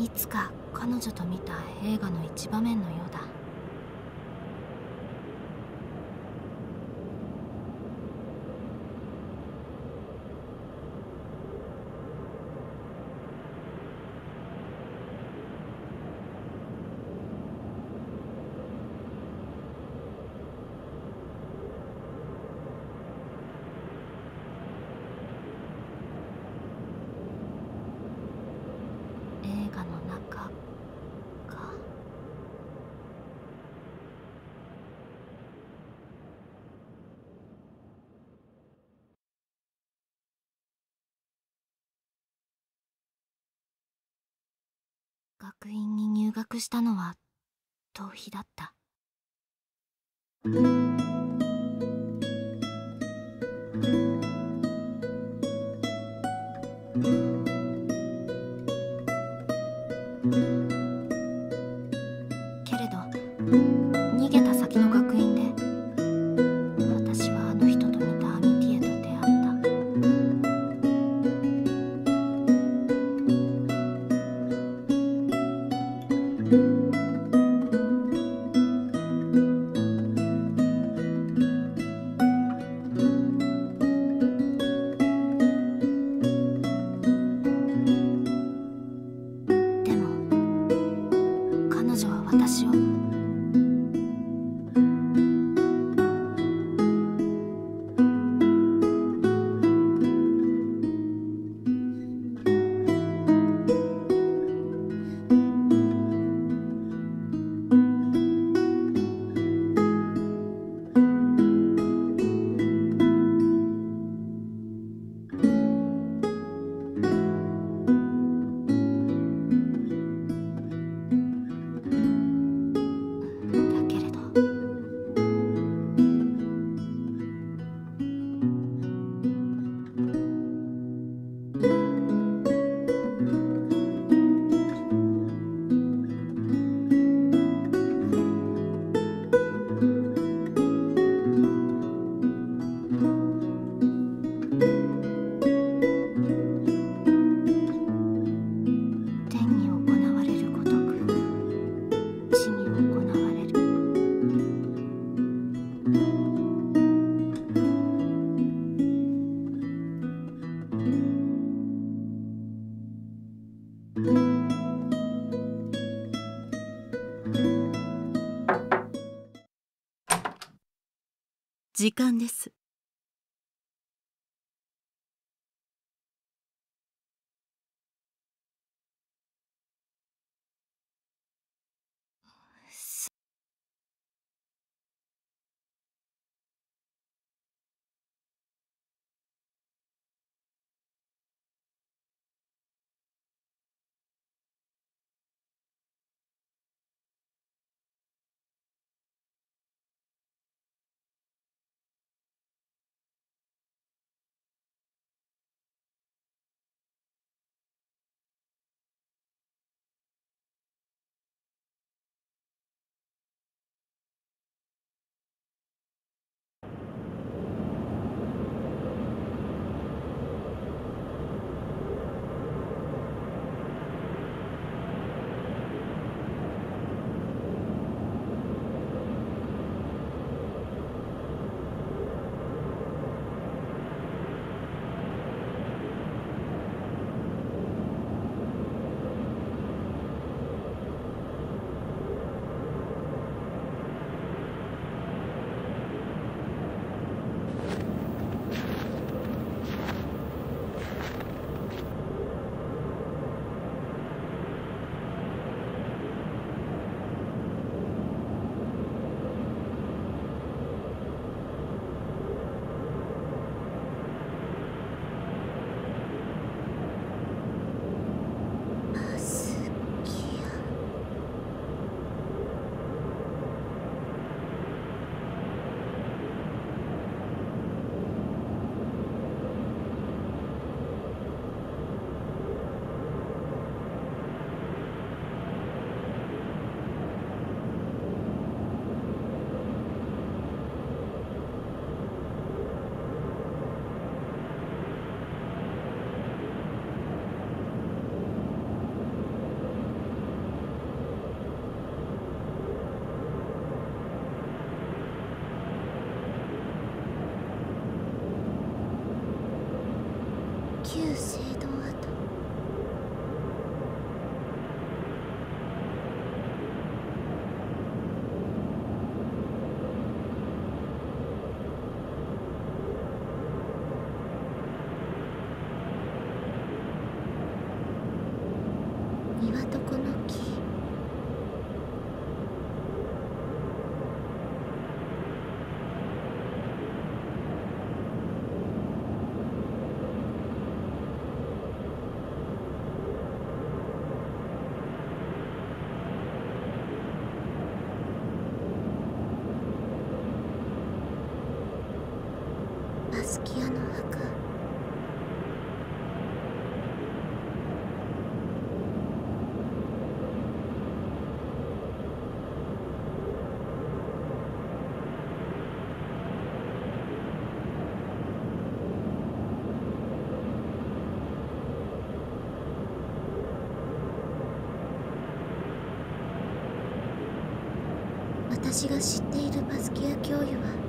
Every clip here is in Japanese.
いつか彼女と見た映画の一場面のようだ。映画の中か。学院に入学したのは逃避だった。けれど逃げた先の学院で私はあの人と見たアミティエと出会った。でも彼女は私をだけれど天に行われるごとく地に行われる。 時間です。 旧聖堂跡。庭床の木。バスキアの墓。私が知っているバスキア教諭は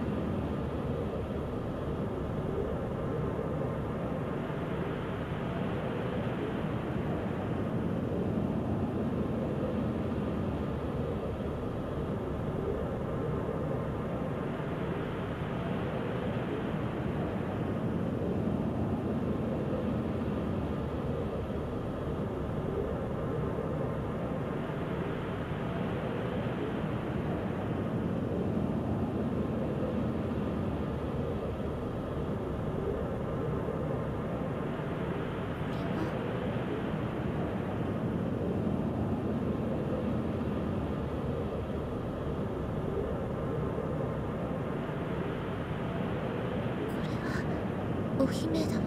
お姫だわ。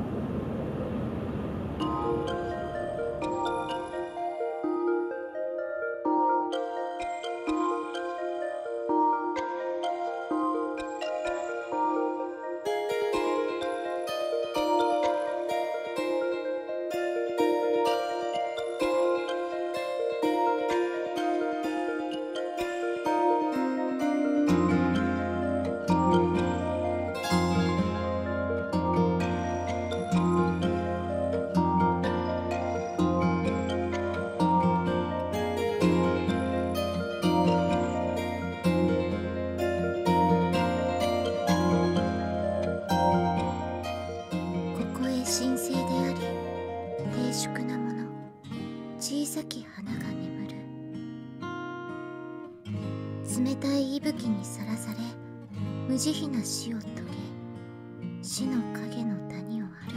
神聖であり低粛なもの、小さき花が眠る。冷たい息吹にさらされ無慈悲な死を遂げ、死の影の谷を歩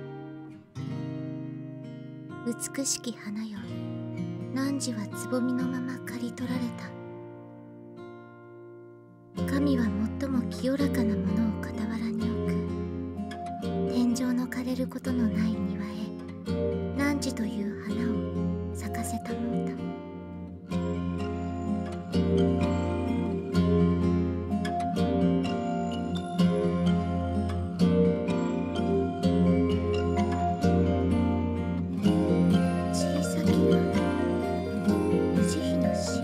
く。美しき花よ、汝はつぼみのまま刈り取られた。神は最も清らかなものを傍らに置く。天井の枯れることのない庭へ汝という花を咲かせたもうた。小さき花、無慈悲な死。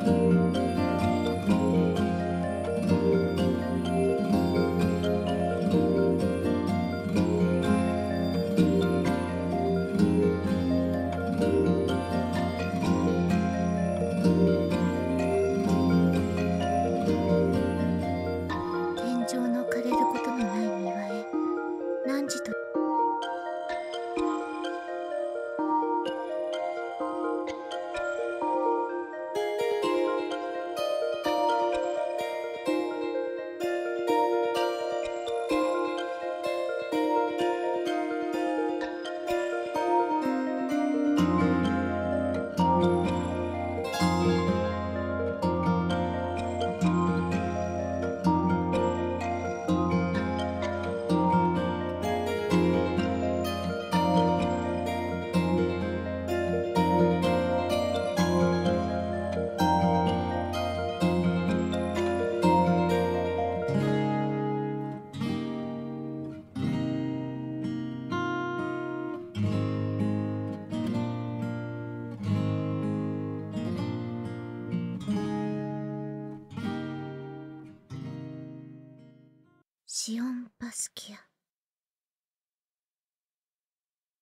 シオン・バスキア。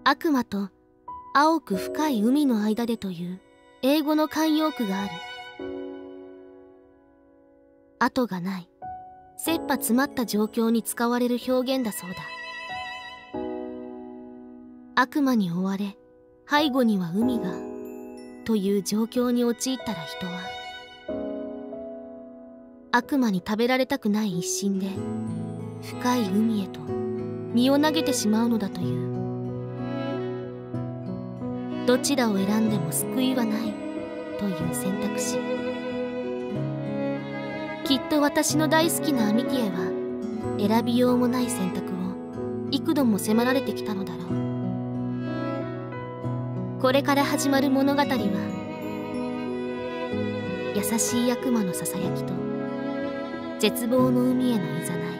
悪魔と青く深い海の間でという英語の慣用句がある。後がない、切羽詰まった状況に使われる表現だそうだ。悪魔に追われ、背後には海が、という状況に陥ったら人は、悪魔に食べられたくない一心で、深い海へと身を投げてしまうのだという。どちらを選んでも救いはないという選択肢。きっと私の大好きなアミティエは選びようもない選択を幾度も迫られてきたのだろう。これから始まる物語は優しい悪魔のささやきと絶望の海へのいざない。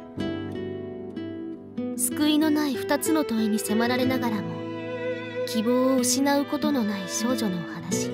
救いのない二つの問いに迫られながらも希望を失うことのない少女のお話。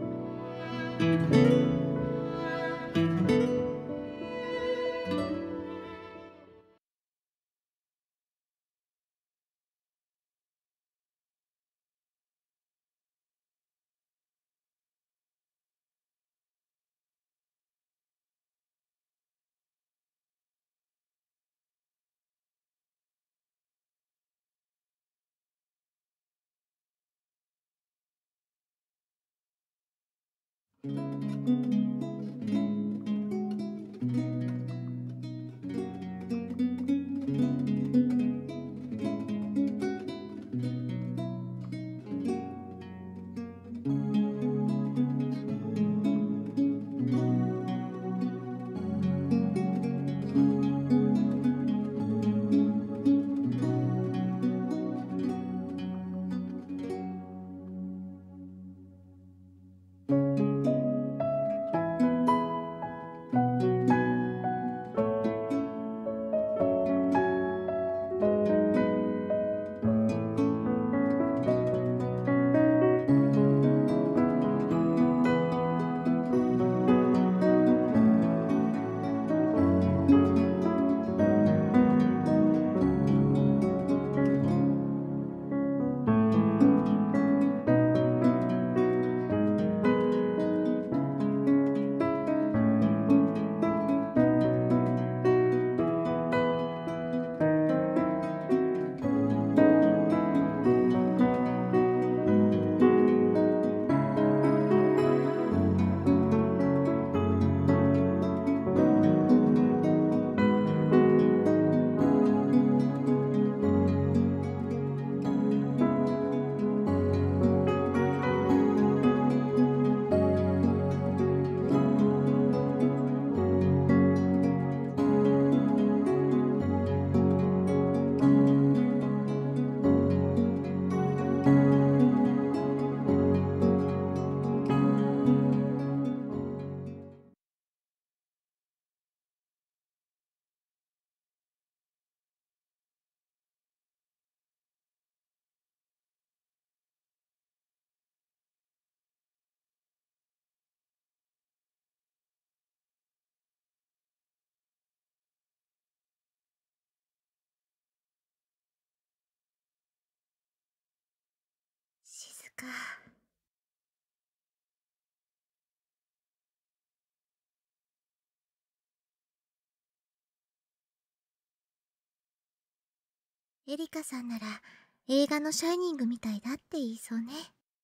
静か。エリカさんなら映画の「シャイニング」みたいだって言いそうね。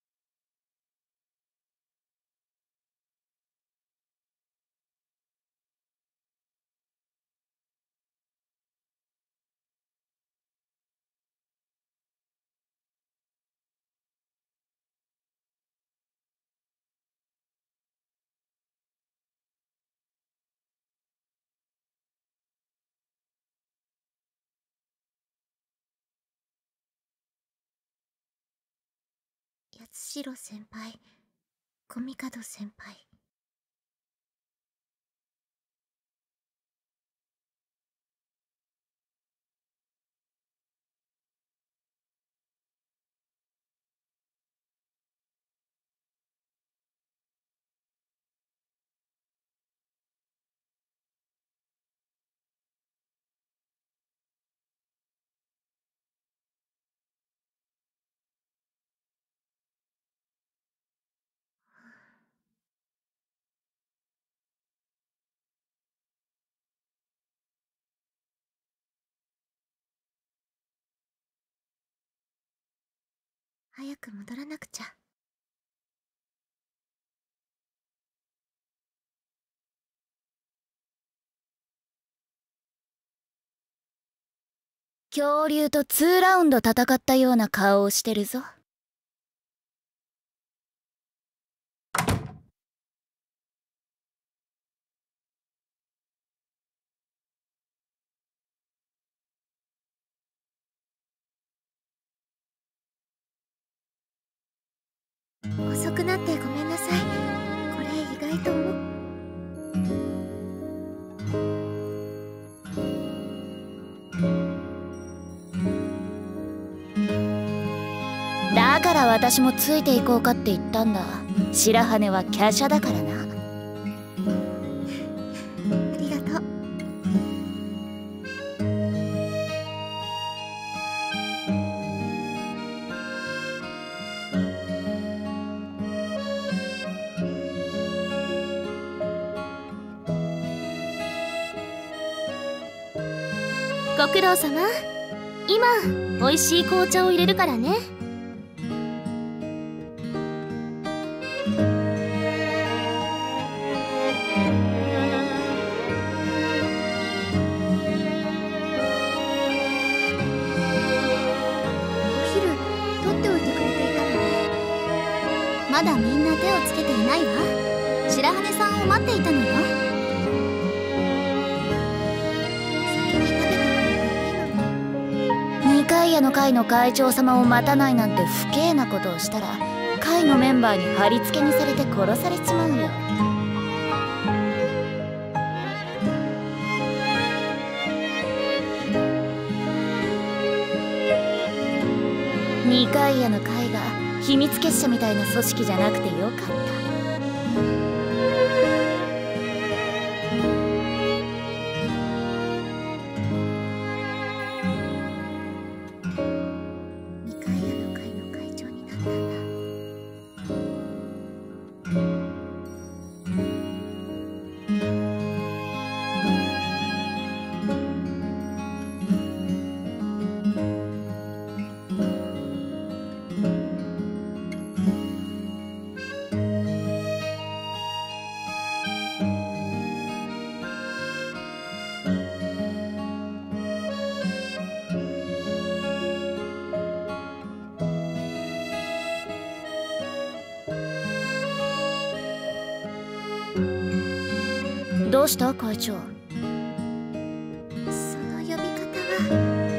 八代先輩、小帝先輩。 早く戻らなくちゃ。 恐竜と2ラウンド戦ったような顔をしてるぞ。 遅くなってごめんなさい。これ意外とだから私もついていこうかって言ったんだ。白羽は華奢だからな。 ありがとう。 ご苦労様。今美味しい紅茶を入れるからね。 まだみんな手をつけていないわ。白羽さんを待っていたのよ。 先に食べてくれるのに。 二階屋の会の会長様を待たないなんて不敬なことをしたら、会のメンバーに貼り付けにされて殺されちまうよ。二階屋の会が秘密結社みたいな組織じゃなくてよかった。 二階屋の会の会長になったんだ。 どうした会長？ その呼び方は。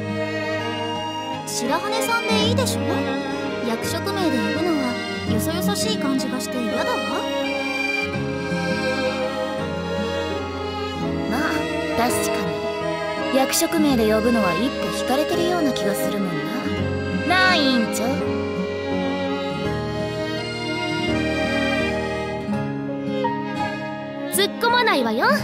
白羽さんでいいでしょ。役職名で呼ぶのはよそよそしい感じがして嫌だわ。 まあ確かに役職名で呼ぶのは一歩引かれてるような気がするもんな。なあ委員長。 突っ込まないわよ。 突っ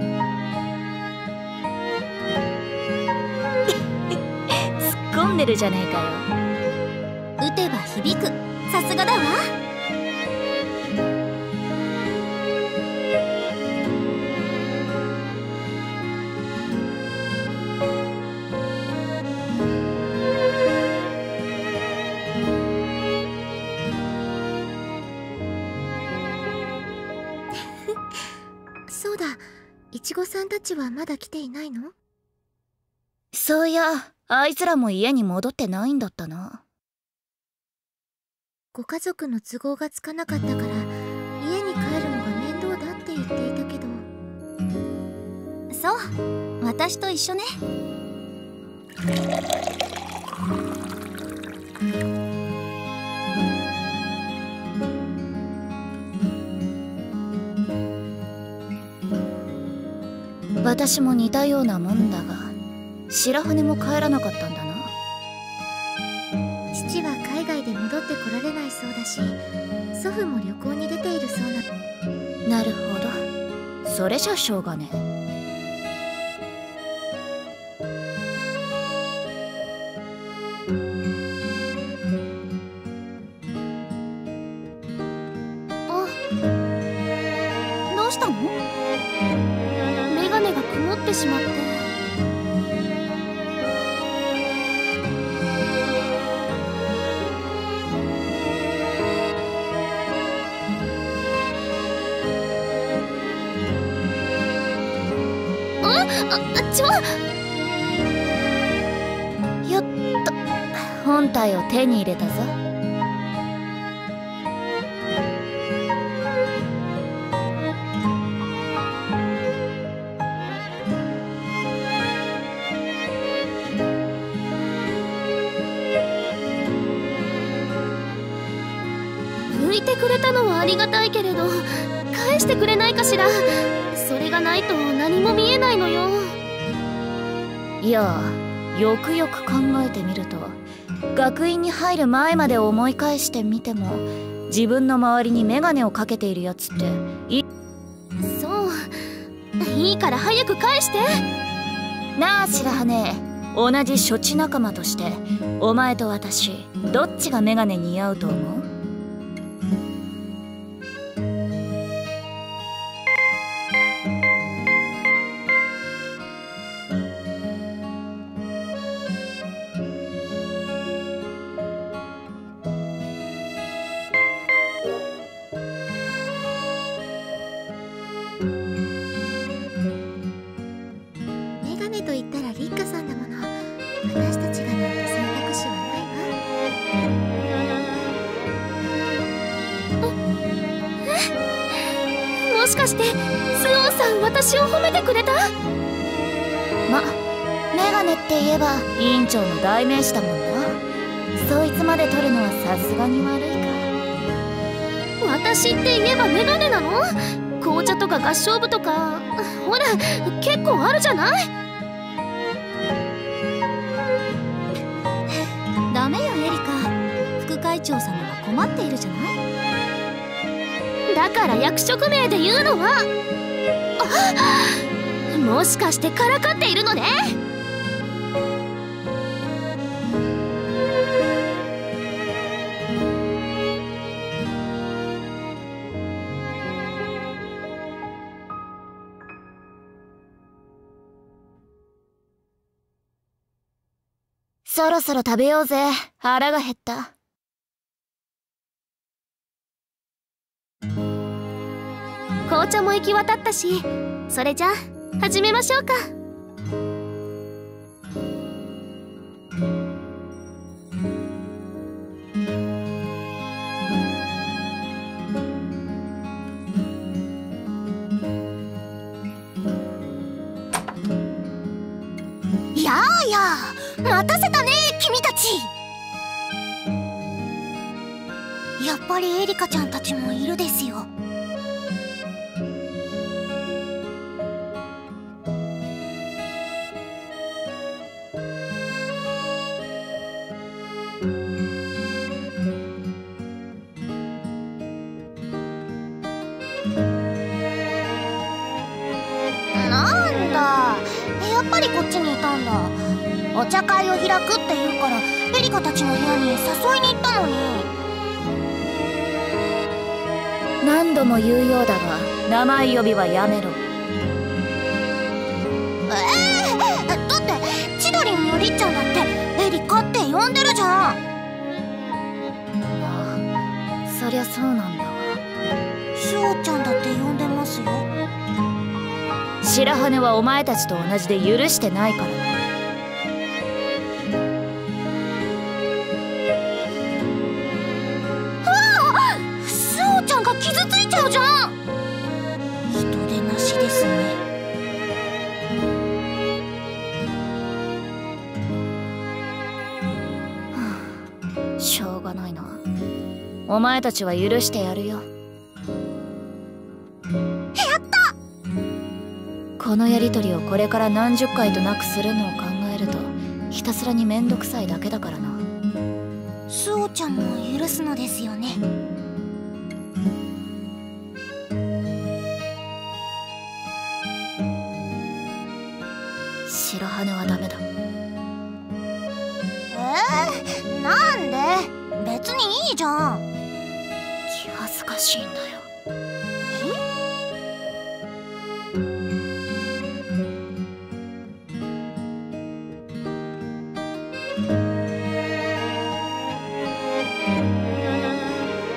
込んでるじゃねえかよ。 打てば響く。さすがだわ。 そうだ、いちごさんたちはまだ来ていないの？ そういや、あいつらも家に戻ってないんだったな。 ご家族の都合がつかなかったから家に帰るのが面倒だって言っていたけど。 そう、私と一緒ね。 私も似たようなもんだが、白羽も帰らなかったんだな。 父は海外で戻ってこられないそうだし、祖父も旅行に出ているそうな。 なるほど、それじゃしょうがねえ。 どうしたの？ メガネが曇ってしまって。 よっと本体を手に入れたぞ。 拭いてくれたのはありがたいけれど、返してくれないかしら。それがないと何も見えないのよ。 いや、よくよく考えてみると、学院に入る前まで思い返してみても、自分の周りにメガネをかけているやつってそう、いいから早く返して。 なあ白羽、同じ処置仲間としてお前と私どっちがメガネ似合うと思う？ メガネと言ったらリッカさんだもの。私たちがなんて選択肢はないわ。 もしかしてスオンさん私を褒めてくれた？ メガネって言えば委員長の代名詞だもんな。そいつまで取るのはさすがに悪いか。 私って言えばメガネなの？紅茶とか合唱部とか、ほら結構あるじゃない？ ダメよエリカ、副会長様が困っているじゃない。 だから役職名で言うのは、もしかしてからかっているのね。 そろそろ食べようぜ。腹が減った。 紅茶も行き渡ったし、それじゃあ始めましょうか。 やあやあ、待たせたね君たち。やっぱりエリカちゃんたちもいるですよ。なんだ、やっぱりこっちにいたんだ。お茶会を開くって言うからエリカたちの部屋に誘いに行ったのに。 何度も言うようだが名前呼びはやめろ。 だって千鳥もりっちゃんだってエリカって呼んでるじゃん。 そりゃそうなんだわ。 しおちゃんだって呼んでますよ。 白羽はお前たちと同じで許してないからな。 スオちゃんが傷ついちゃうじゃん。人でなしですね。 しょうがないな。お前たちは許してやるよ。このやりとりをこれから何十回となくするのを考えるとひたすらにめんどくさいだけだからな。 スオちゃんも許すのですよね。 白羽はダメだ。 なんで？別にいいじゃん。 気恥ずかしいんだよ。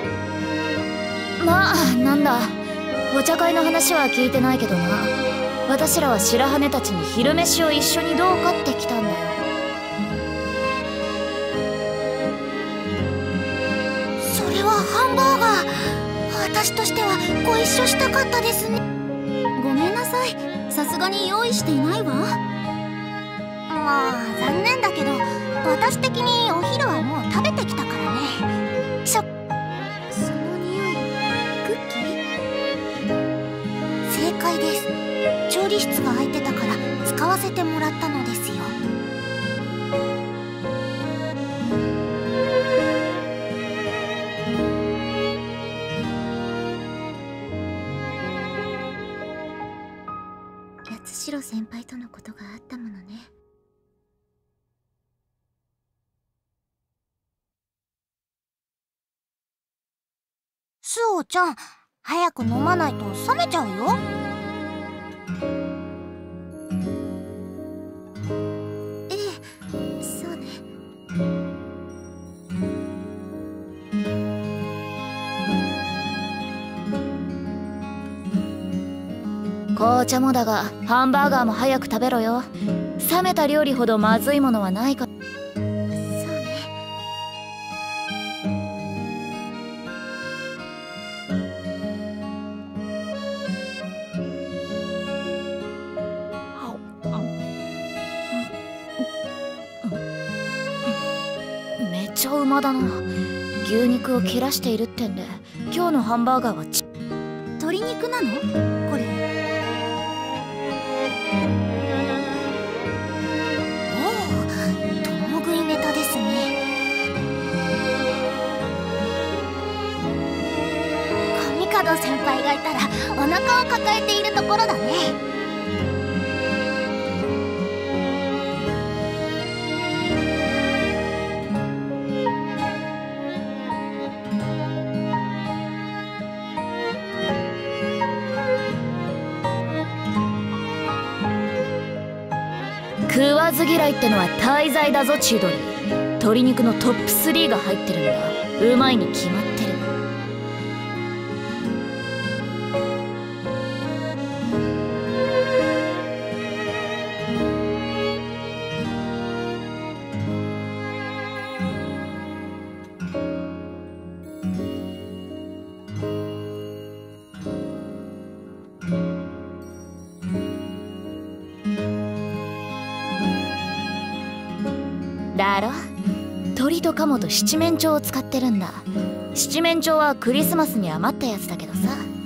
まあなんだ、お茶会の話は聞いてないけどな。 私らは白羽たちに昼飯を一緒にどうかって来たんだよ。 それはハンバーガー。私としてはご一緒したかったですね。 ごめんなさい、さすがに用意していないわ。 まあ残念だけど、私的にお昼はもう食べてきたからね。 その匂い、クッキー？ 正解です。調理室が空いてたから使わせてもらったのですよ。 八代先輩とのことがあったものね。 スオちゃん、早く飲まないと冷めちゃうよ。 ええ、そうね。 紅茶もだがハンバーガーも早く食べろよ。冷めた料理ほどまずいものはないから。 そうね。 めっちゃうまだな。牛肉を切らしているってんで今日のハンバーガーは鶏肉なのこれ？ おお、共食いネタですね。神門先輩がいたらお腹を抱えているところだね。 食わず嫌いってのは大罪だぞ千鳥。鶏肉のトップ3が入ってるんだ。うまいに決まってる。だろ？鶏と鴨と七面鳥を使ってるんだ。七面鳥はクリスマスに余ったやつだけどさ。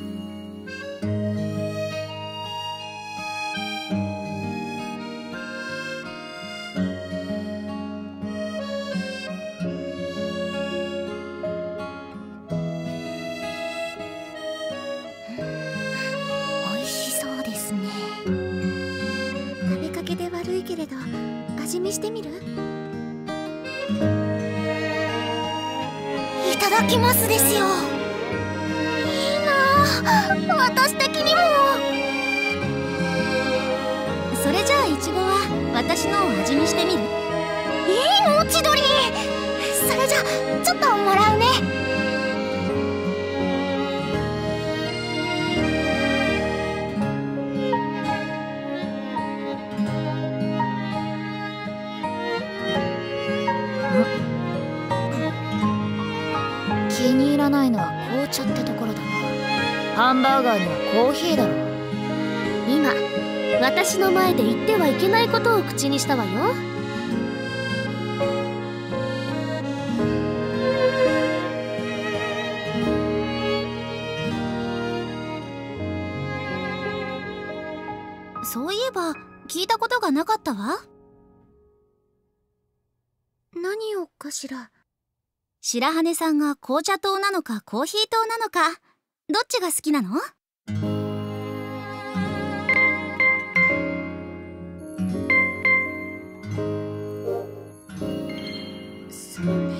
美味しそうですね。 食べかけで悪いけれど味見してみる？ いただきますですよ。いいなあ、私的にも。 それじゃあイチゴは私のを味見してみる？ いいの千鳥。それじゃちょっともらうね。 気に入らないのは紅茶ってところだな。ハンバーガーにはコーヒーだろ。 今私の前で言ってはいけないことを口にしたわよ。 そういえば聞いたことがなかったわ。 何をかしら？ 白羽さんが紅茶糖なのかコーヒー糖なのか、どっちが好きなの？ そうね。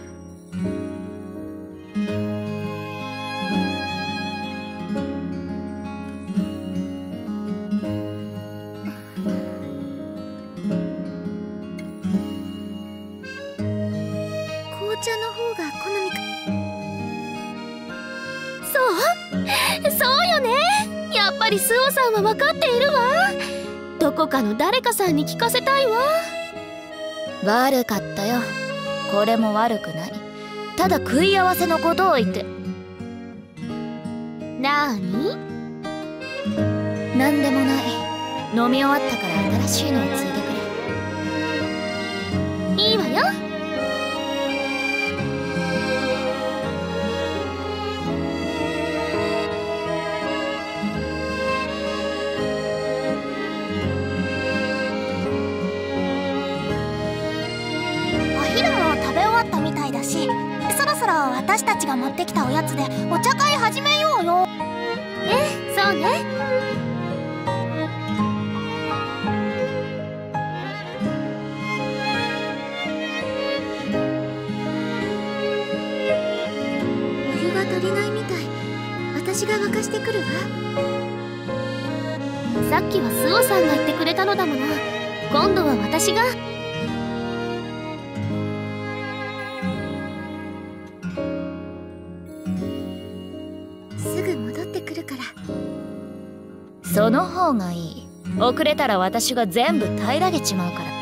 紅茶の方が好みか。 そうよね。やっぱりりスオさんは分かっているわ。どこかの誰かさんに聞かせたいわ。 悪かったよ。これも悪くない。ただ食い合わせのことを言って。 なーに？ なんでもない。飲み終わったから新しいのをついてくれ。 いいわよ。 お昼も食べ終わったみたいだし、そろそろ私たちが持ってきたおやつでお茶会始めようよ。 そうね。 お湯が足りないみたい。私が沸かしてくるわ。 さっきはスオさんが言ってくれたのだもの。今度は私が。 すぐ戻ってくるから。 その方がいい。遅れたら私が全部平らげちまうから。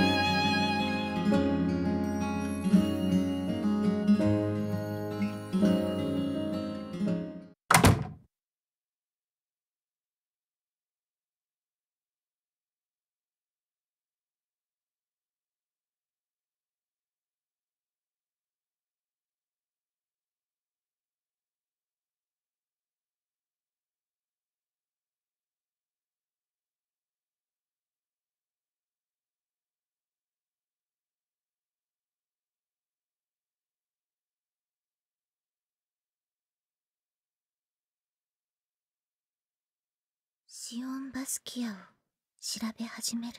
シオン・バスキアを調べ始める。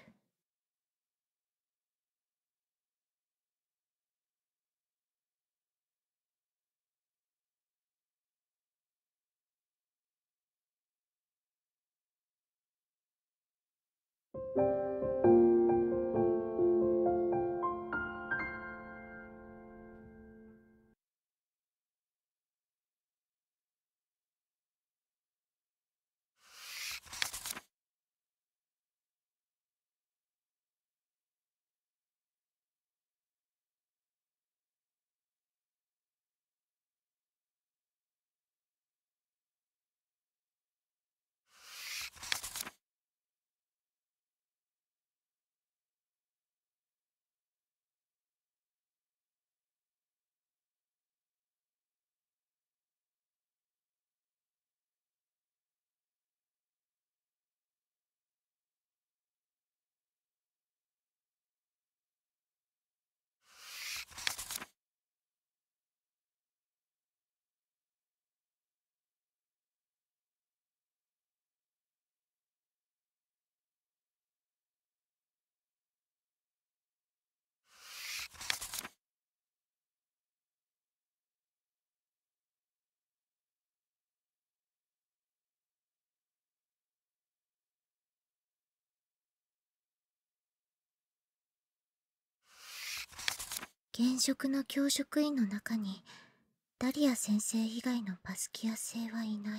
現職の教職員の中にダリア先生以外のバスキア星はいない。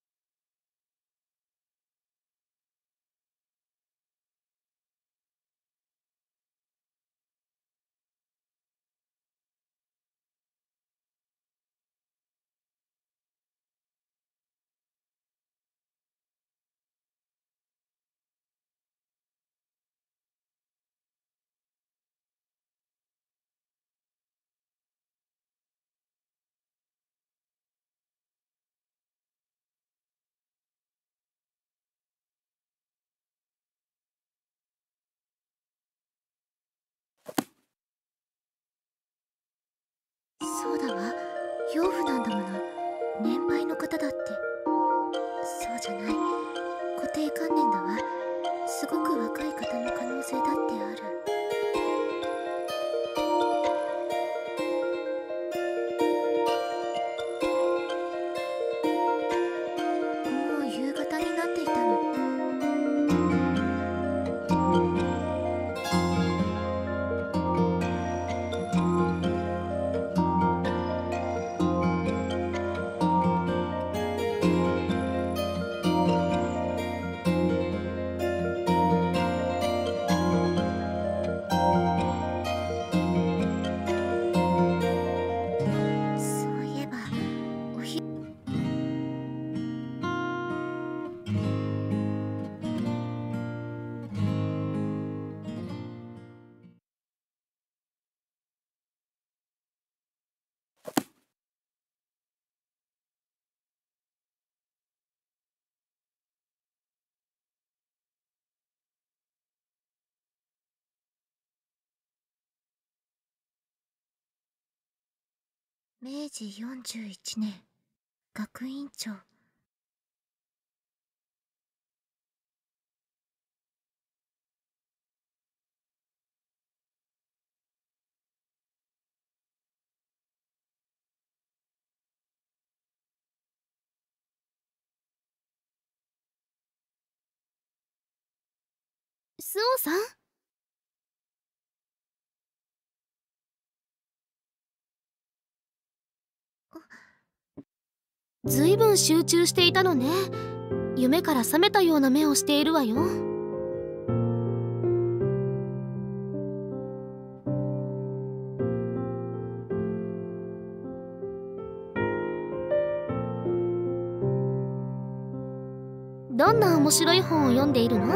そうだわ、養父なんだもの。年配の方だって。そうじゃない、固定観念だわ。すごく若い方の可能性だってある。もう夕方になっていたの。 明治41年学院長。 スオさん？ずいぶん集中していたのね。夢から覚めたような目をしているわよ。どんな面白い本を読んでいるの？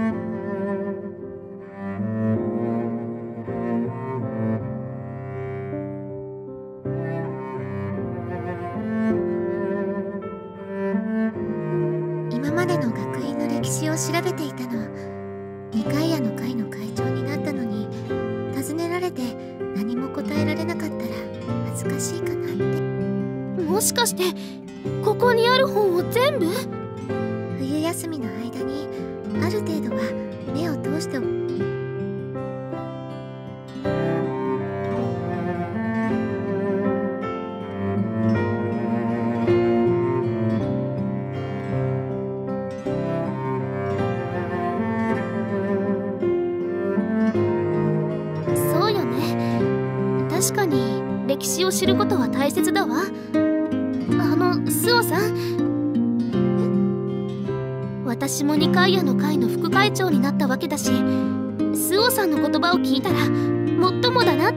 今までの学院の歴史を調べていたの。二階屋の会の会長になったのに、尋ねられて何も答えられなかったら恥ずかしいかなって。 もしかしてここにある本を全部？ 冬休みの間にある程度は目を通してそうよね。確かに歴史を知ることは大切だわ。スオさん、私も二階屋の会の副会長になったわけだし、スオさんの言葉を聞いたらもっともだな。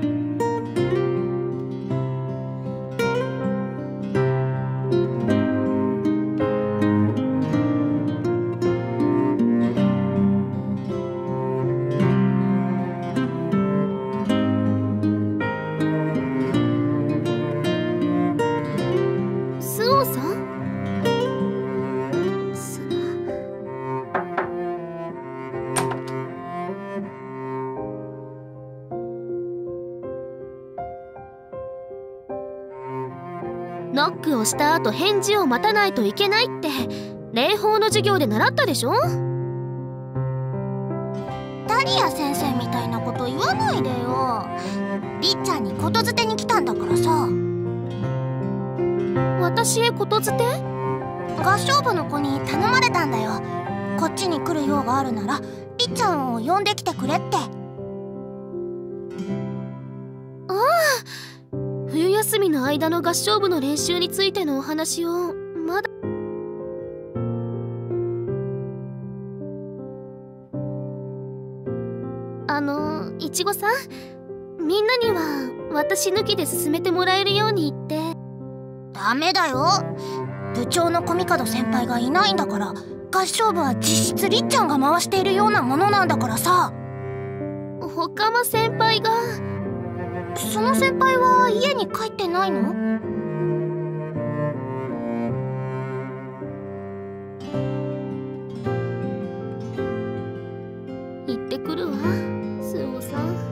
スオさん？ノックをした後返事を待たないといけないって礼法の授業で習ったでしょ？ ダリア先生みたいなこと言わないでよ。りっちゃんにことづてに来たんだからさ。 私へことづて？ 合唱部の子に頼まれたんだよ。こっちに来る用があるならりっちゃんを呼んできてくれって。 ああ、冬休みの間の合唱部の練習についてのお話をまだ。いちごさん、みんなには私抜きで進めてもらえるように言って。 ダメだよ。部長のコミカド先輩がいないんだから、合唱部は実質りっちゃんが回しているようなものなんだからさ。 他間先輩が。 その先輩は家に帰ってないの？ 行ってくるわ、スオさん。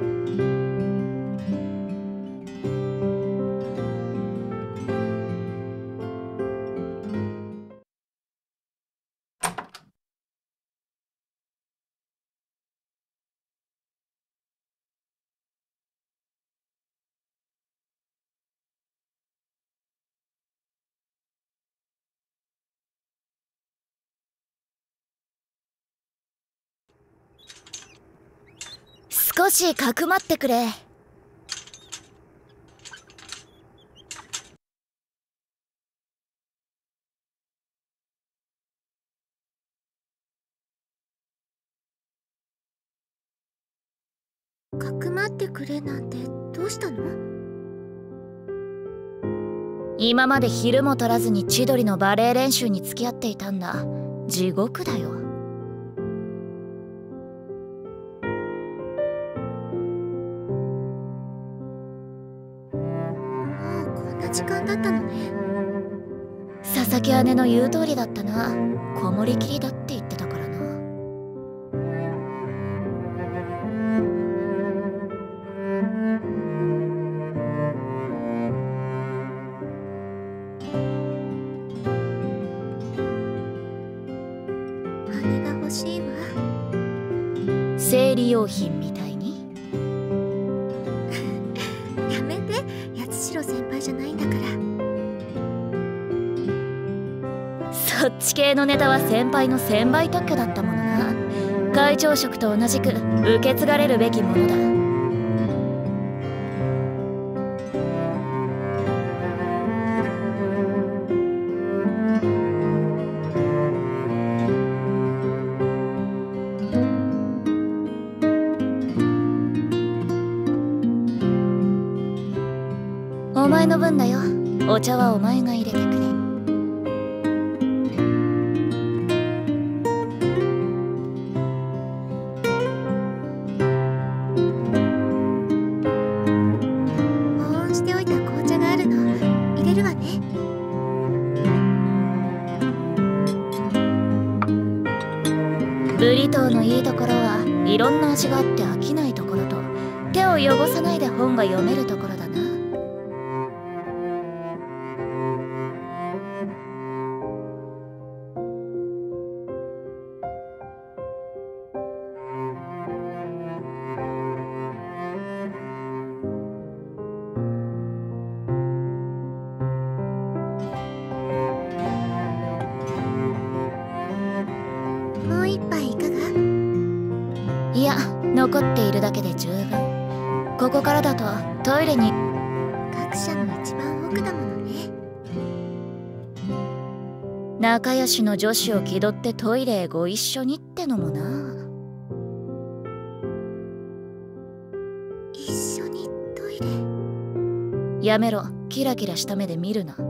少しかくまってくれ。 かくまってくれなんてどうしたの？ 今まで昼も取らずに千鳥のバレエ練習に付き合っていたんだ。地獄だよ。 時間だったのね。 佐々木姉の言う通りだったな。こもりきりだって言ってたからな。 生理用品みたいに。 やめて、八代先輩じゃないんだから。 そっち系のネタは先輩の専売特許だったものな。会長職と同じく受け継がれるべきものだ。お前の分だよ。お茶はお前が入れてくれ。 保温しておいた紅茶があるの。入れるわね。 ブリトーのいいところはいろんな味があって飽きないところと、手を汚さないで本が読めるところだな。 もう一杯いかが？ いや、残っているだけで十分。ここからだとトイレに。 学者の一番奥だものね。 仲良しの女子を気取ってトイレへご一緒にってのもな。 一緒にトイレ。 やめろ、キラキラした目で見るな。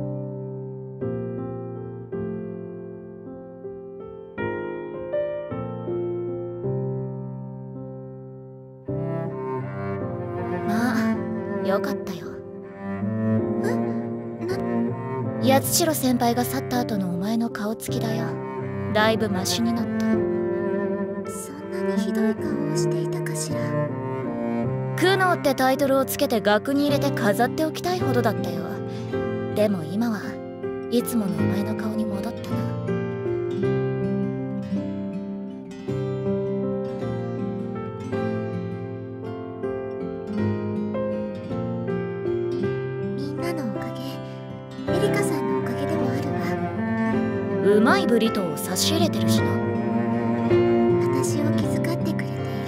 まあよかったよ。八代先輩が去った後のお前の顔つきだよ。だいぶマシになった。 そんなにひどい顔をしていたかしら。 苦悩ってタイトルをつけて額に入れて飾っておきたいほどだったよ。でも今はいつものお前の顔に戻ったな。 みんなのおかげ、エリカさんのおかげでもあるわ。 うまいブリトーを差し入れてるしな。 私を気遣ってくれている。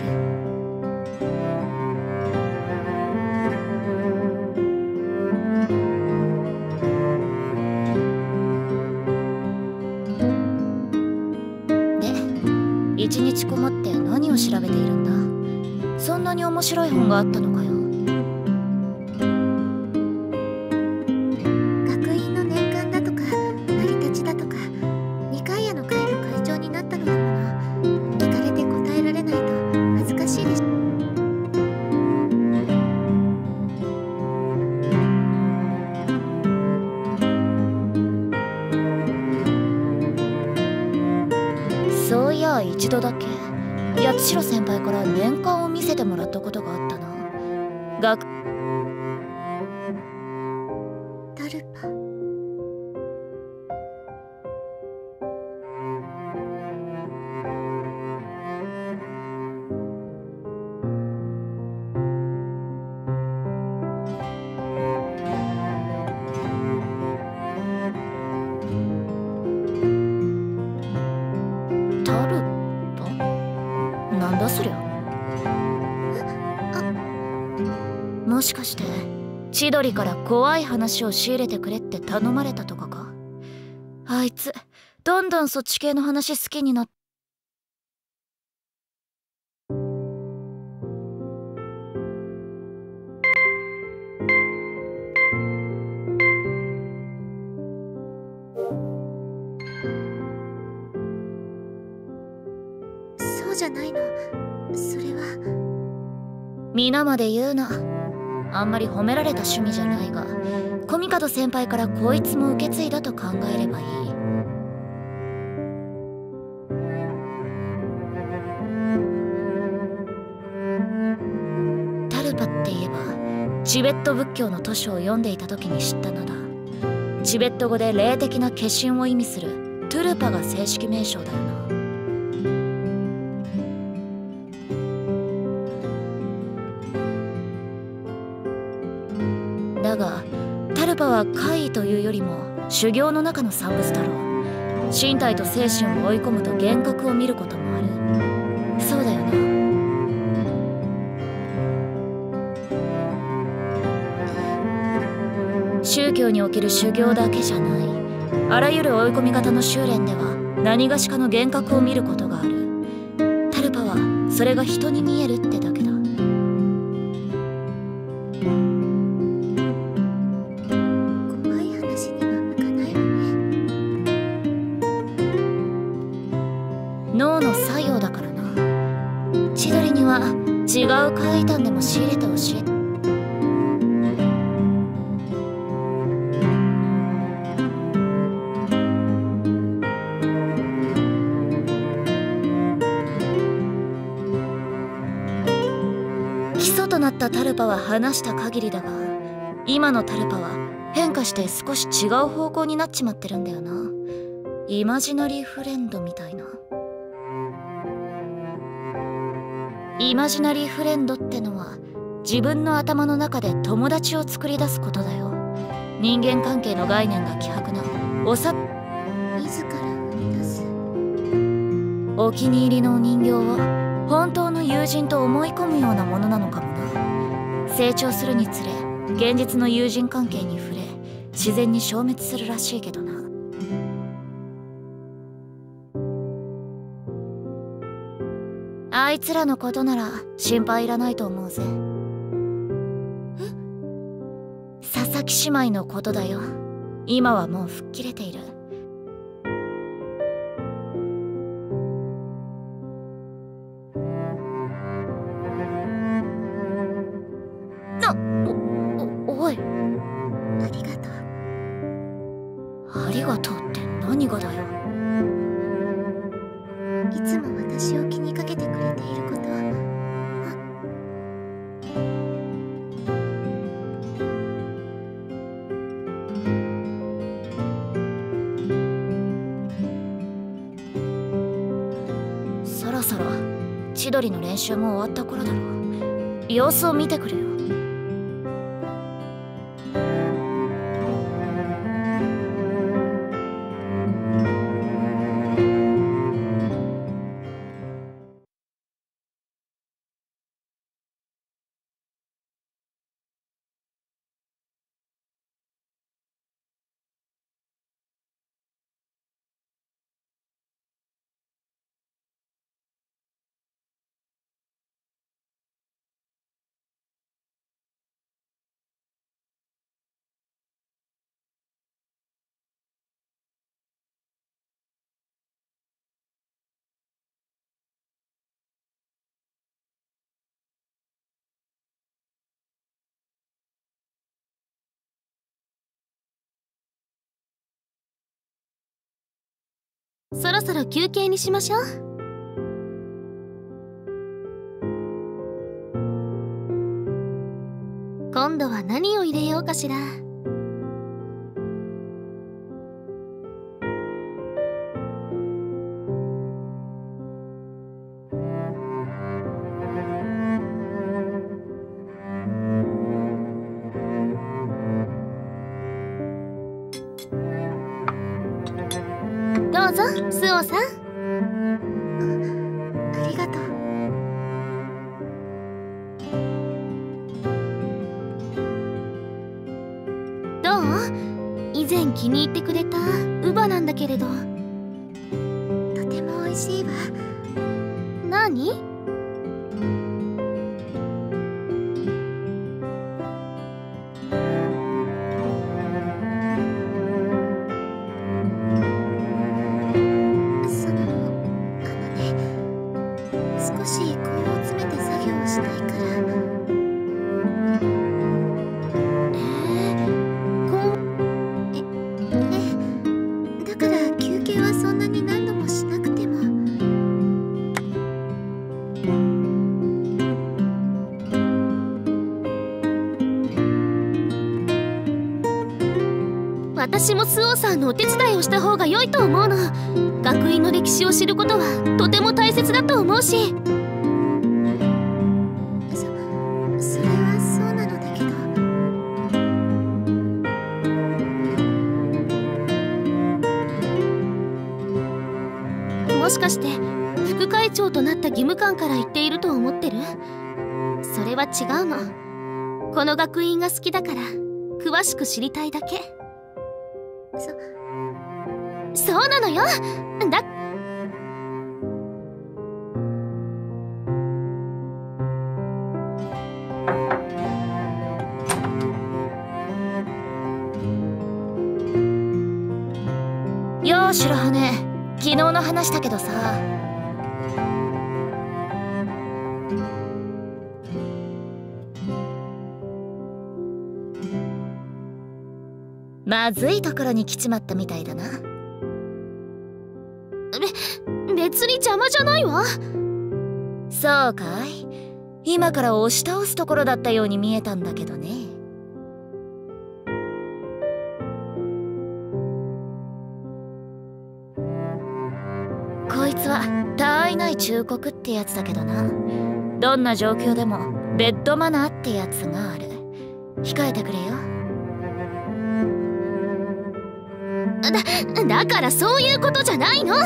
で、一日こもって何を調べているんだ。そんなに面白い本があったのかよ。 学院の年間だとか成り立ちだとか、二階屋の会の会長になったのだもの。聞かれて答えられないと恥ずかしいでしょ。 そういや一度だけ八代先輩から年間を見せてもらったことがあったな。 タルパ。 タルパ？なんだそりゃ。もしかして千鳥から怖い話を仕入れてくれって頼まれたとかか。あいつどんどんそっち系の話好きになって。 そうじゃないの。それは。 皆まで言うな。あんまり褒められた趣味じゃないが、コミカド先輩からこいつも受け継いだと考えればいい。タルパって言えばチベット仏教の図書を読んでいた時に知ったのだ。チベット語で霊的な化身を意味するトゥルパが正式名称だよな。 だがタルパは怪異というよりも修行の中の産物だろう。身体と精神を追い込むと幻覚を見ることもある。そうだよな。宗教における修行だけじゃない、あらゆる追い込み方の修練では何がしかの幻覚を見ることがある。タルパはそれが人に見えるってだけだ。 怖い話には向かないわね。 脳の作用だからな。千鳥には違う怪異談でも仕入れてほしい。基礎となったタルパは話した限りだが、今のタルパは変化して少し違う方向になっちまってるんだよな。イマジナリーフレンドみたいな。イマジナリーフレンドってのは自分の頭の中で友達を作り出すことだよ。人間関係の概念が希薄な自ら生み出す。 お気に入りのお人形は本当の友人と思い込むようなものなのかもな。成長するにつれ現実の友人関係に触れ自然に消滅するらしいけどな。あいつらのことなら心配いらないと思うぜ。佐々木姉妹のことだよ。今はもう吹っ切れている。おい。 ありがとう。 ありがとうって何がだよ。 いつも私を気にかけてくれていること。 そろそろ千鳥の練習も終わった頃だろう。様子を見てくるよ。 そろそろ休憩にしましょう。今度は何を入れようかしら。どうぞ、スオさん。 ありがとう。 どう？以前気に入ってくれたウバなんだけれど。 とても美味しいわ。 何？ 少し根を詰めて作業をしたいから。だから休憩はそんなに何度もしなくても。 私もスオさんのお手伝いをした方が良いと思うの。学院の歴史を知ることはとても大切だと思うし。 それはそうなのだけど。 義務感から言っていると思ってる？それは違うの。この学院が好きだから詳しく知りたいだけ。そうなのよ。だよー白羽、昨日の話だけどさ、まずいところに来ちまったみたいだな。 別に邪魔じゃないわ。 そうかい？今から押し倒すところだったように見えたんだけどね。こいつは他愛ない忠告ってやつだけどな。どんな状況でもベッドマナーってやつがある。控えてくれよ。 だからそういうことじゃないの。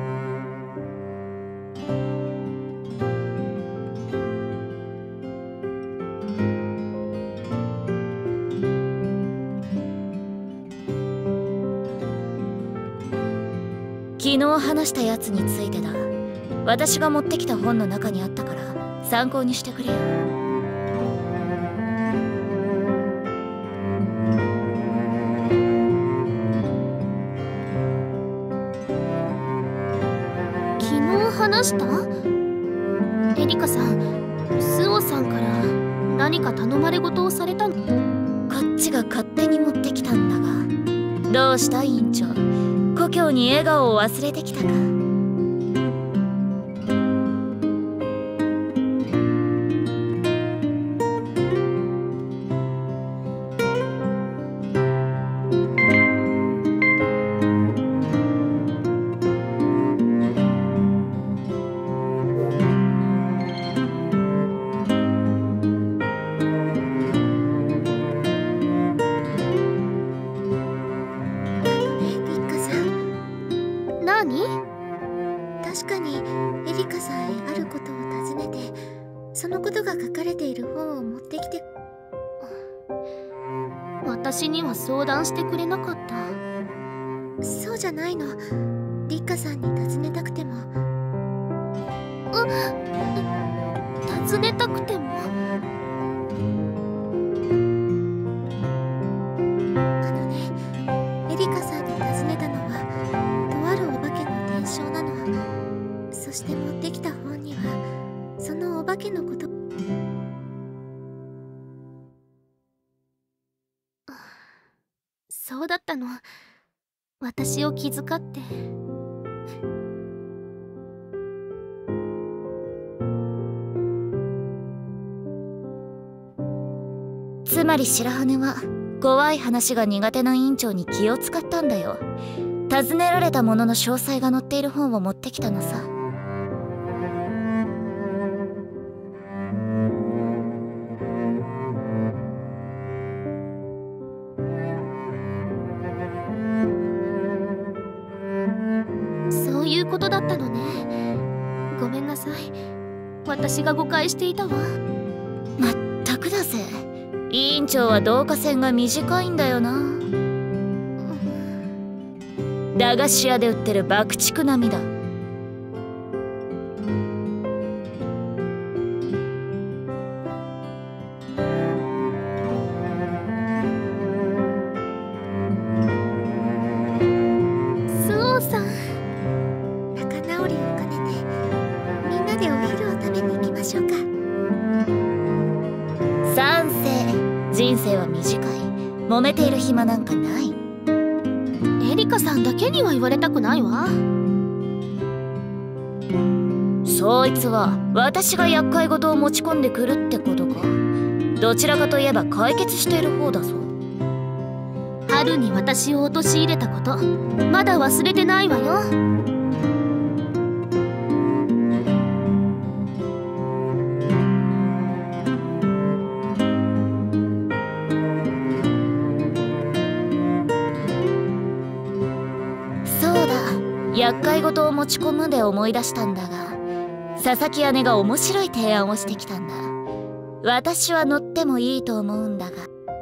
昨日話したやつについてだ。私が持ってきた本の中にあったから参考にしてくれよ。 話した？エリカさん、スオさんから何か頼まれ事をされたの？ こっちが勝手に持ってきたんだが。どうした委員長、故郷に笑顔を忘れてきたか？ 確かにエリカさんへあることを尋ねて、そのことが書かれている本を持ってきて。 私には相談してくれなかった。 そうじゃないの。リッカさんに尋ねたくても。 尋ねたくても。 エリカさんに尋ねたのはとあるお化けの伝承なの。そして持ってきた本にはそのお化けのこと。 そうだったの。私を気遣って。 つまり白羽は怖い話が苦手な委員長に気を使ったんだよ。尋ねられたものの詳細が載っている本を持ってきたのさ。 そういうことだったのね。ごめんなさい。私が誤解していたわ。 まったくだぜ。委員長は導火線が短いんだよな。駄菓子屋で売ってる爆竹並みだ。 スオさん、 仲直りを兼ねてみんなでお昼を食べに行きましょうか。 賛成。人生は短い。揉めている暇なんかない。 エリカさんだけには言われたくないわ。 そいつは私が厄介事を持ち込んでくるってことか。どちらかといえば解決している方だぞ。 春に私を陥れたことまだ忘れてないわよ。 厄介事を持ち込むで思い出したんだが、 佐々木姉が面白い提案をしてきたんだ。私は乗ってもいいと思うんだが。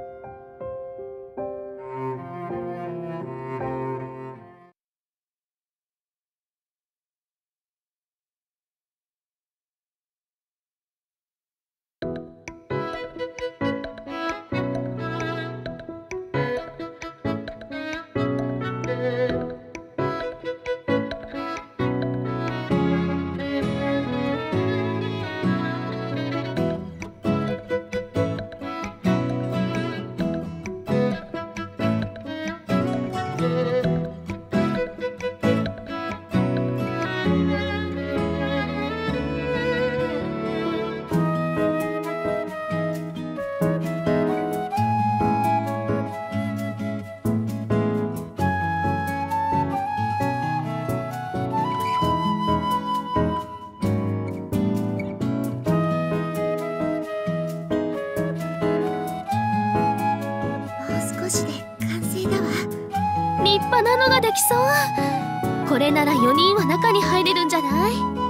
立派なのができそう。これなら4人は中に入れるんじゃない？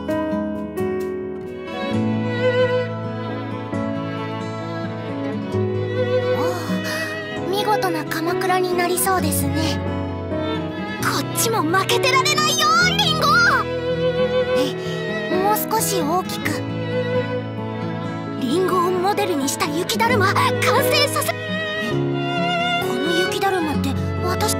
おお、見事な鎌倉になりそうですね。こっちも負けてられないよ、リンゴ。もう少し大きく。リンゴをモデルにした雪だるま完成させ。この雪だるまって私。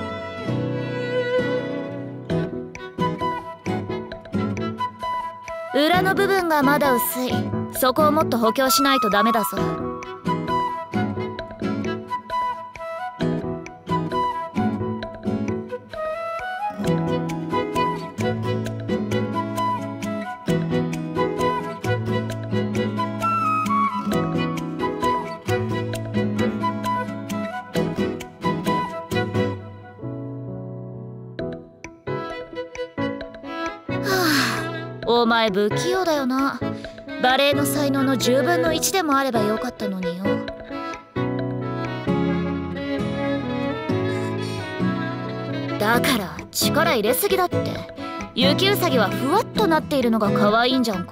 裏の部分がまだ薄い。そこをもっと補強しないとダメだぞ。お前不器用だよな。バレエの才能の10分の1でもあればよかったのによ。だから力入れすぎだって。雪うさぎはふわっとなっているのが可愛いんじゃんか。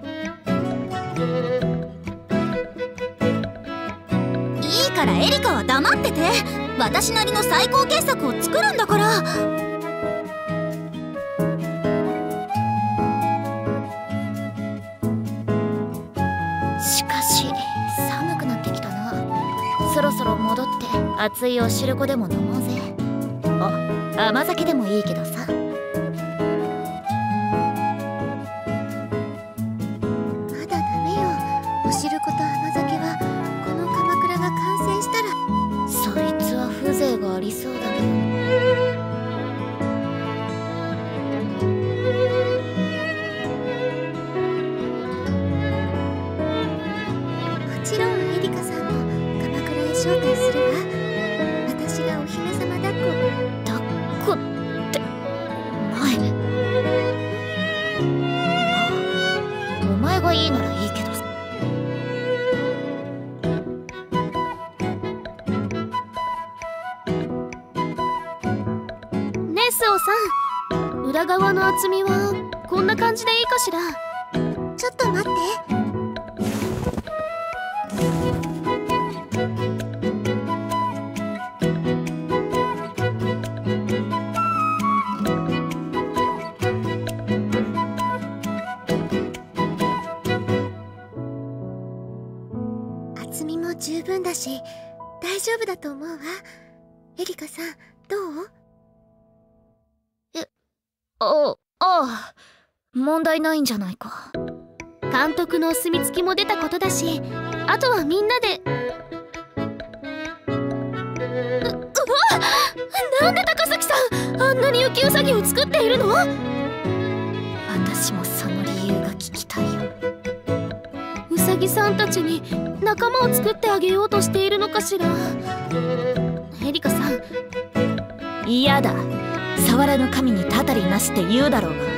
いいからエリカは黙ってて。私なりの最高傑作を作るんだから。 そろそろ戻って熱いお汁粉でも飲もうぜ。あ、甘酒でもいいけどさ。 まだダメよ。お汁粉と甘酒はこの鎌倉が完成したら。 そいつは風情がありそうだけどね。 もちろんエリカさんも招待するわ。私がお姫様抱っこってお前がいいならいいけどさ。 ねえスオさん、裏側の厚みはこんな感じでいいかしら？ ちょっと待って。厚みも十分だし大丈夫だと思うわ。エリカさんどう？ ああ、問題ないんじゃないか。 監督のお墨付きも出たことだし、あとはみんなで。なんで高崎さんあんなに雪うさぎを作っているの？ 私もその理由が聞きたいよ。 うさぎさんたちに仲間を作ってあげようとしているのかしら？エリカさん。 嫌だ。触らぬ神にたたりなしって言うだろうが。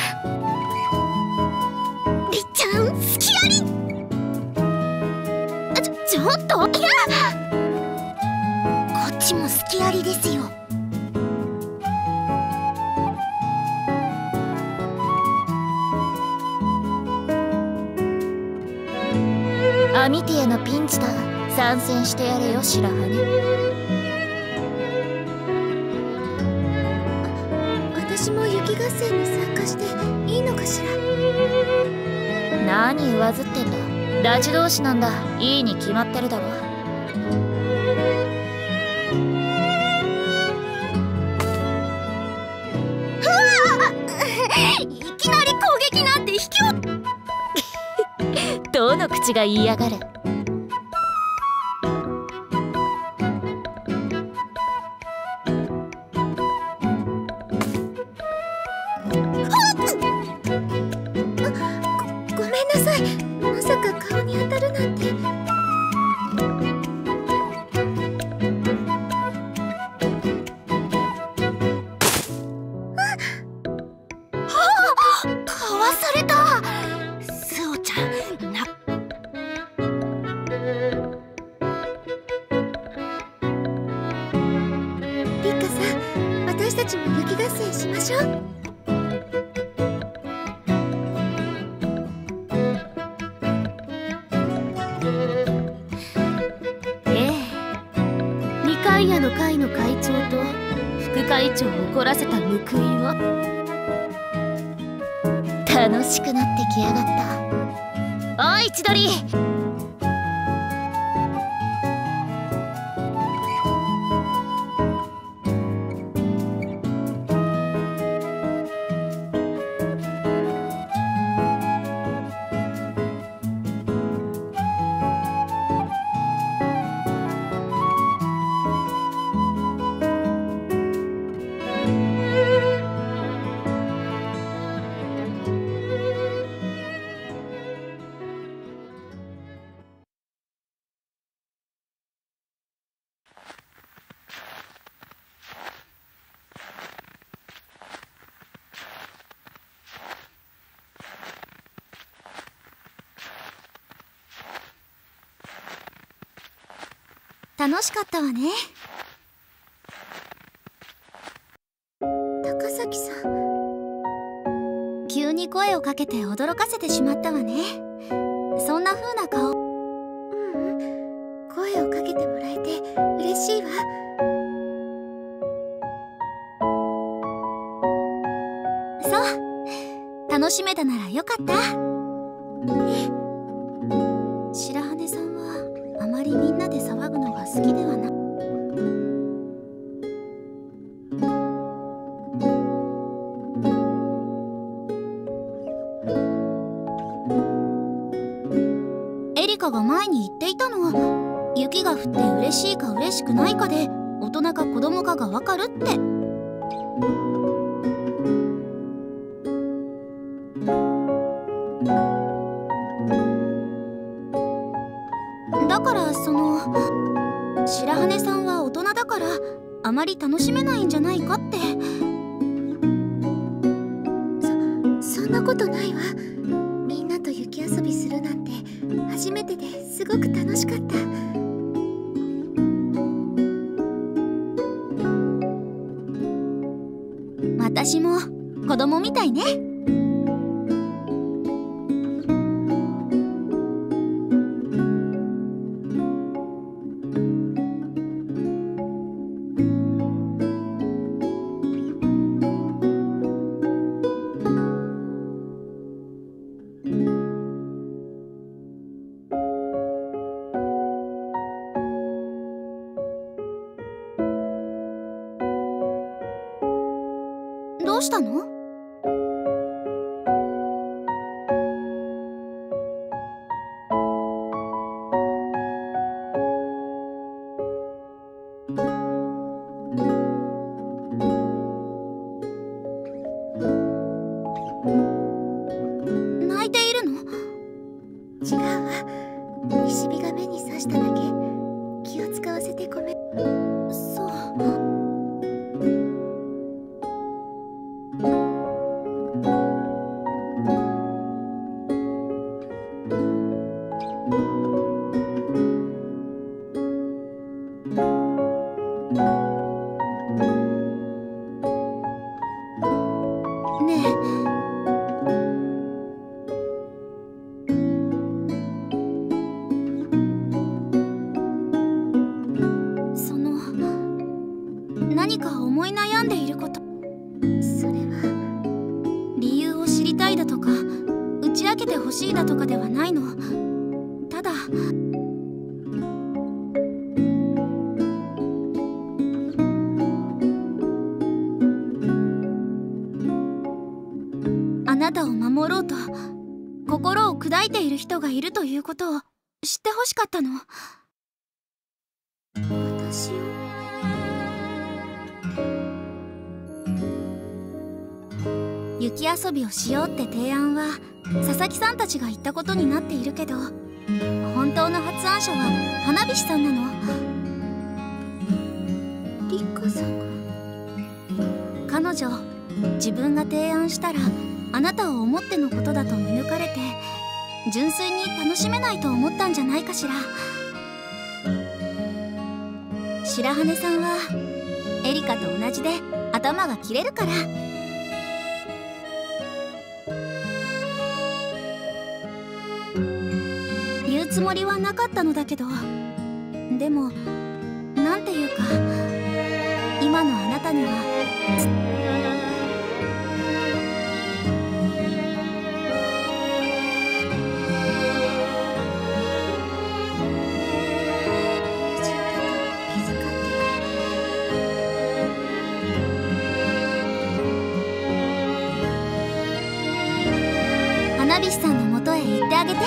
りっちゃん好きあり。 わりですよ。 アミティエのピンチだ。参戦してやれよ白羽。 私も雪合戦に参加していいのかしら。 何上ずってんだ。ダチ同士なんだ。いいに決まってるだろ。 いきなり攻撃なんて卑怯。 どの口が言いやがる。 ごめんなさい。まさか顔に当たるなんて。 かわされた。スオちゃんリカさん、私たちも雪合戦しましょう。 リカイアの会の会長と副会長を怒らせた報いは。 楽しくなってきやがった。おい千鳥。 楽しかったわね。 高崎さん、 急に声をかけて驚かせてしまったわね。そんな風な顔。 声をかけてもらえて嬉しいわ。 そう、楽しめたならよかった。白羽さんはあまりみんなで騒ぐのが好きではな。エリカが前に言っていたのは、雪が降って嬉しいか嬉しくないかで大人か子供かがわかるって。だから白羽さんは大人だからあまり楽しめないんじゃないかって。 そんなことないわ。みんなと雪遊びするなんて初めてですごく楽しかった。 私も子供みたいね。どうしたの？泣いているの？ 違うわ。西日が目に刺しただけ。気を使わせてごめん。 そう。 何か思い悩んでいること、 それは理由を知りたいだとか打ち明けてほしいだとかではないの。ただあなたを守ろうと心を砕いている人がいるということを知ってほしかったの。 私を。 雪遊びをしようって提案は佐々木さんたちが言ったことになっているけど、本当の発案者は花火師さんなの。 リカさんが。 彼女、自分が提案したらあなたを思ってのことだと見抜かれて純粋に楽しめないと思ったんじゃないかしら。白羽さんはエリカと同じで頭が切れるから。言うつもりはなかったのだけど、でもなんていうか今のあなたには花火師さんのもとへ行ってあげて。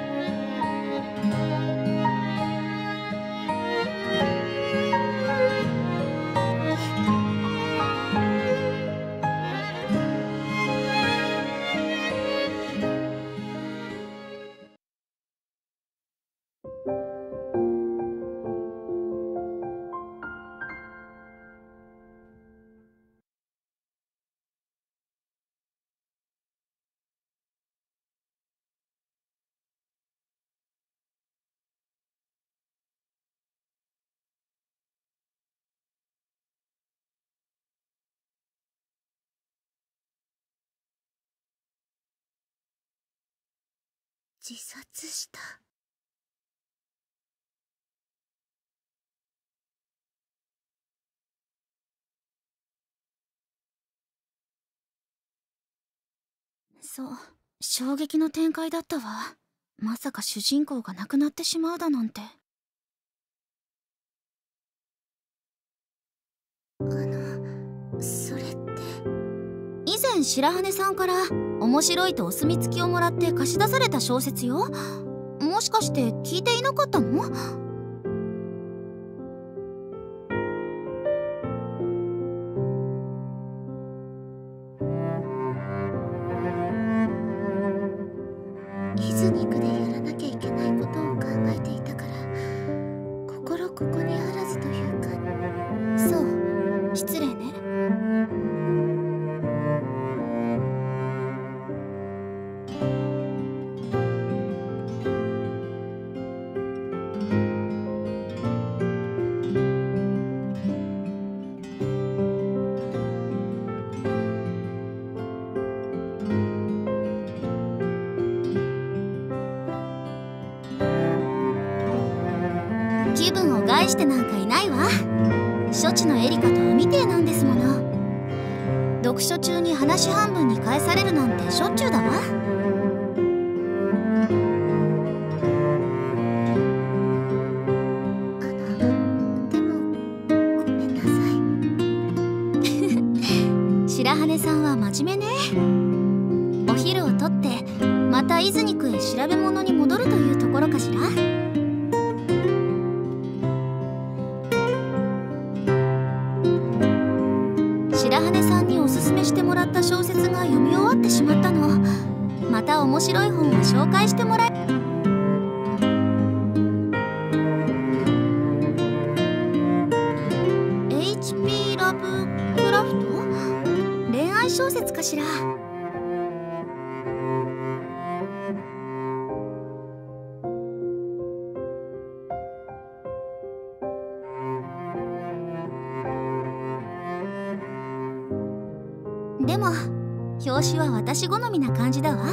自殺した。 そう、衝撃の展開だったわ。まさか主人公が亡くなってしまうだなんて。 それって。 以前白羽さんから面白いとお墨付きをもらって貸し出された小説よ。もしかして聞いていなかったの？ イズニクでやらなきゃいけないことを考えていたから、心ここにあらずというか。 そう、失礼ね。気分を害してなんかいないわ。処置のエリカと海亭なんですもの。読書中に話半分に返されるなんてしょっちゅうだわ。 でもごめんなさい。 白羽さんは真面目ね。お昼をとってまた伊豆にへ調べ物に戻るというところかしら。白羽さんにおすすめしてもらった小説が読み終わってしまったの。また面白い本を紹介してもらえ。HP ラブクラフト？恋愛小説かしら。でも表紙は私好みな感じだわ。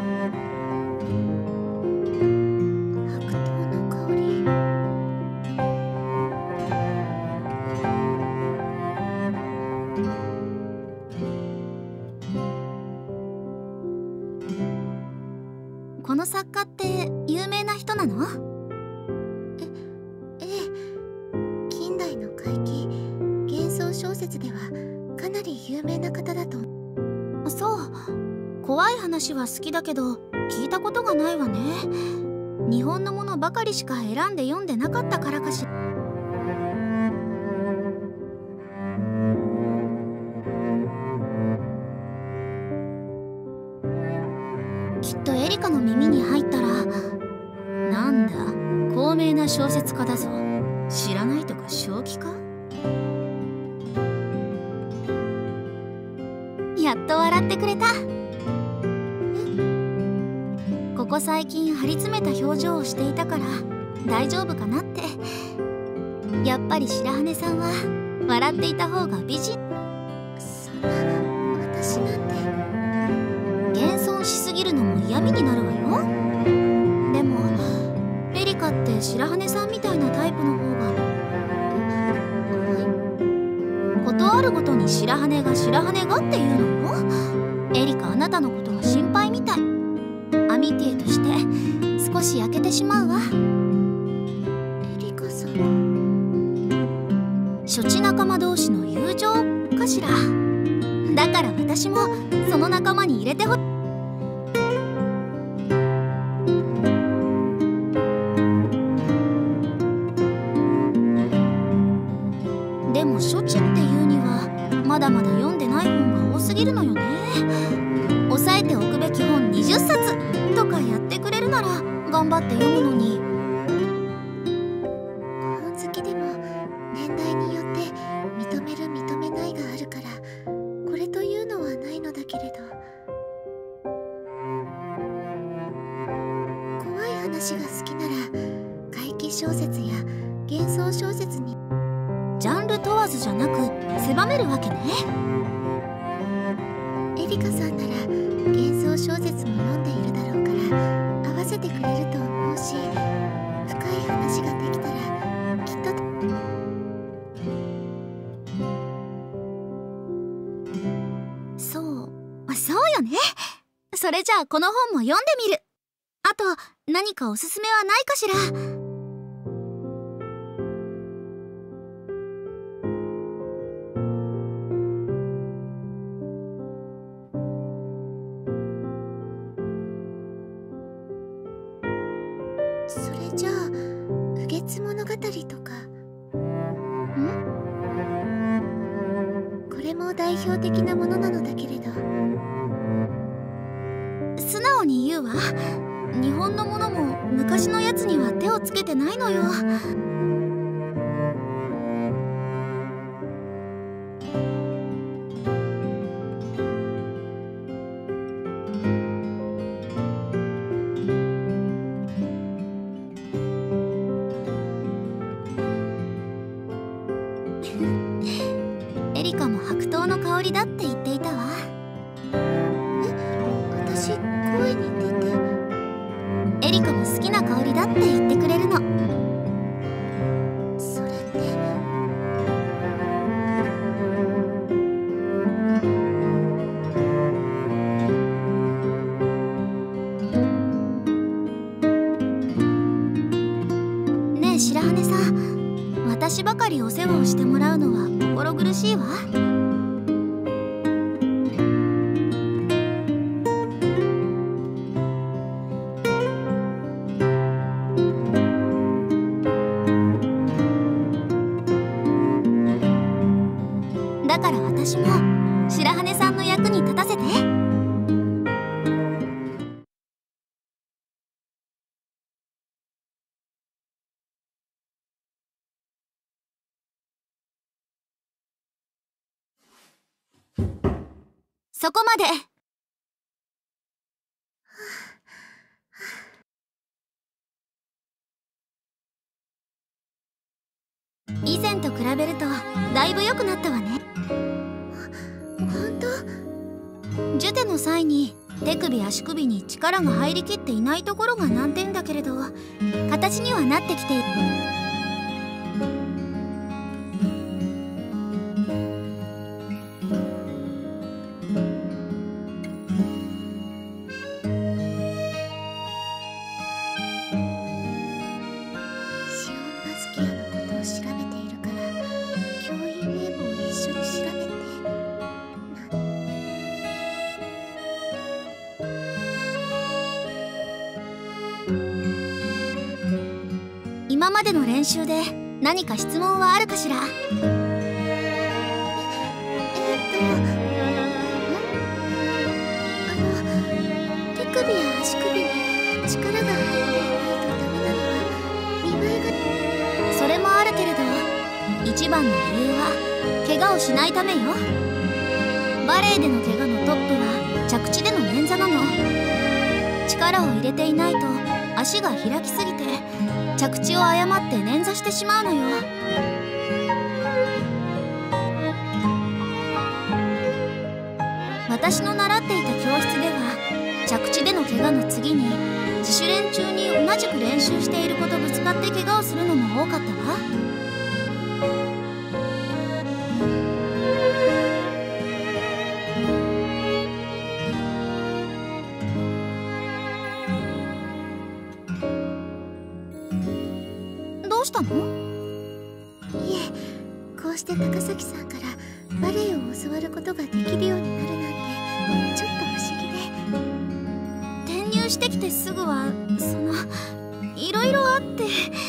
白桃の香り。 怪奇幻想小説ではかなり有名な方だと。 そう、怖い話は好きだけど聞いたことがないわね。日本のものばかりしか選んで読んでなかったからかしら。きっとエリカの耳に入ったら、なんだ高名な小説家だぞ、知らないとか正気か。やっと笑ってくれた。ここ最近張り詰めた表情をしていたから大丈夫かなって。やっぱり白羽さんは笑っていた方が美人。 そんな、私なんて。 謙遜しすぎるのも嫌味になるわよ。でもエリカって白羽さんみたいなタイプの方が。ことあるごとに白羽が白羽がって言うのよ。エリカ、あなたのことが心配みたい。アミティエとして少し焼けてしまうわ。 エリカさん、 処置仲間同士の友情かしら。だから私もその仲間に入れてほ。でも処置っていうにはまだまだ読んでない本が多すぎるのよね。抑えておくべき本20冊とかやってくれるなら頑張って読むのに。 本好きでも年代によって認める認めないがあるから、これというのはないのだけれど、怖い話が好きなら怪奇小説や幻想小説に。 ジャンル問わずじゃなく狭めるわけね。 エリカさんなら幻想小説も読んでいるだろうから合わせてくれると思うし、深い話ができたらきっと。 そうよね。それじゃあこの本も読んでみる。あと何かおすすめはないかしら。 それじゃあ雨月物語とか。これも代表的なものなのだけれど。 素直に言うわ。日本のものも昔のやつには手をつけてないのよ。エリカも白桃の香りだって言っていたわ。 私声に出て。 エリカも好きな香りだって言ってくれるの。 それってねえ白羽さん、私ばかりお世話をしてもらうのは心苦しいわ。だから私も白羽さんの役に立たせて。そこまで。以前と比べるとだいぶ良くなったわね。 本当？ ジュテの際に手首足首に力が入りきっていないところが難点だけれど、形にはなってきている。 シオン・バスキアのことを調べているから今までの練習で何か質問はあるかしら？ 手首や足首に力が入っていないとダメなのは見栄えが。 それもあるけれど、一番の理由は怪我をしないためよ。バレエでの怪我のトップは着地での捻挫なの。力を入れていないと足が開きすぎて着地を誤って捻挫してしまうのよ。私の習っていた教室では着地での怪我の次に自主練中に同じく練習している子とぶつかって怪我をするのも多かったわ。どうしたの？ いえ、こうして高崎さんからバレエを教わることができるようになるなんてちょっと不思議で。 転入してきてすぐはいろいろあって。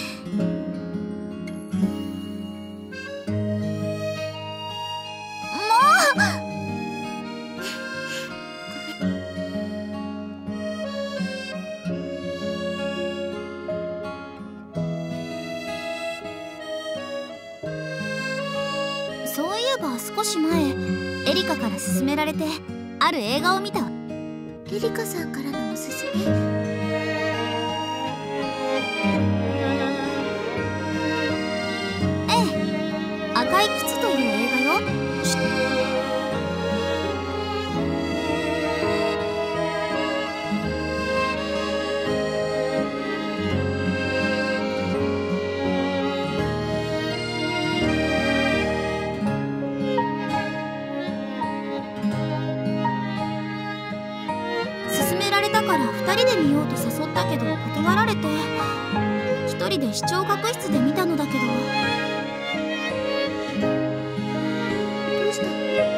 そういえば少し前エリカから勧められてある映画を見たわ。 エリカさんからのおすすめ？ ええ、赤い靴という映画よ。勧められたから2人で見ようと誘ったけど断られて、1人で視聴覚室で見たのだけど。 どうしたの？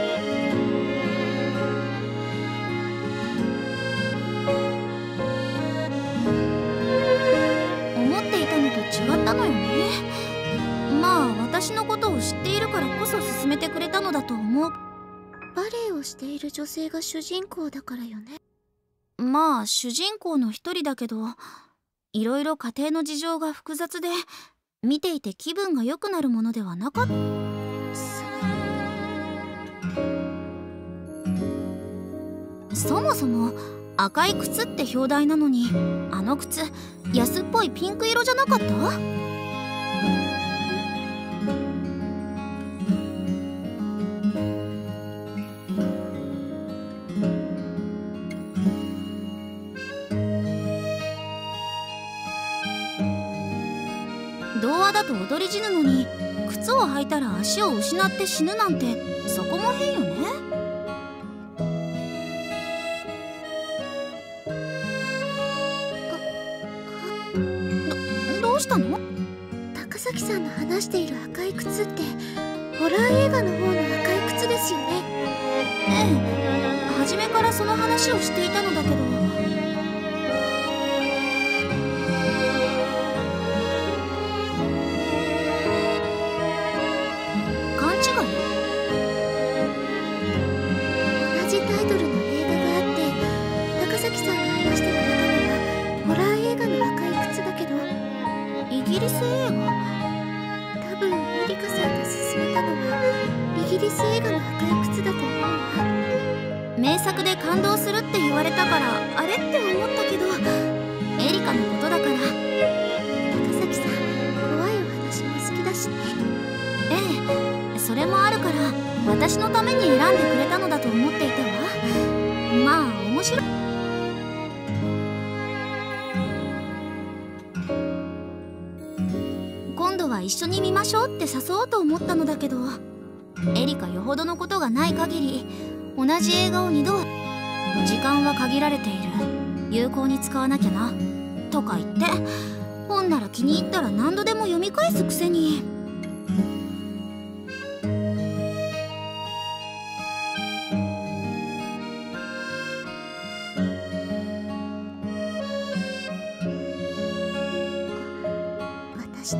思っていたのと違ったのよね。まあ私のことを知っているからこそ勧めてくれたのだと思う。 バレエをしている女性が主人公だからよね。 まあ主人公の一人だけど、いろいろ家庭の事情が複雑で見ていて気分が良くなるものではなかった。そもそも赤い靴って表題なのに、あの靴安っぽいピンク色じゃなかった？童話だと踊り死ぬのに靴を履いたら足を失って死ぬなんて、そこも変よね。どうしたの？ 高崎さんの話している赤い靴ってホラー映画の方の赤い靴ですよね。 ええ、初めからその話をしていたのだけど。勘違い？ 同じタイトルの映画があって、高崎さんが話してくれたのはホラー映画の赤い靴だけど、 イギリス映画？ 多分エリカさんが勧めたのはイギリス映画の赤い靴だと思うわ。 名作で感動するって言われたからあれって思ったけど、エリカのことだから。 高崎さん、怖いお話も好きだしね。 ええ、それもあるから私のために選んでくれたのだと思っていたわ。まあ面白い。今度は一緒に見ましょうって誘おうと思ったのだけど、エリカよほどのことがない限り同じ映画を2度は。時間は限られている、有効に使わなきゃなとか言って、本なら気に入ったら何度でも読み返すくせに。 私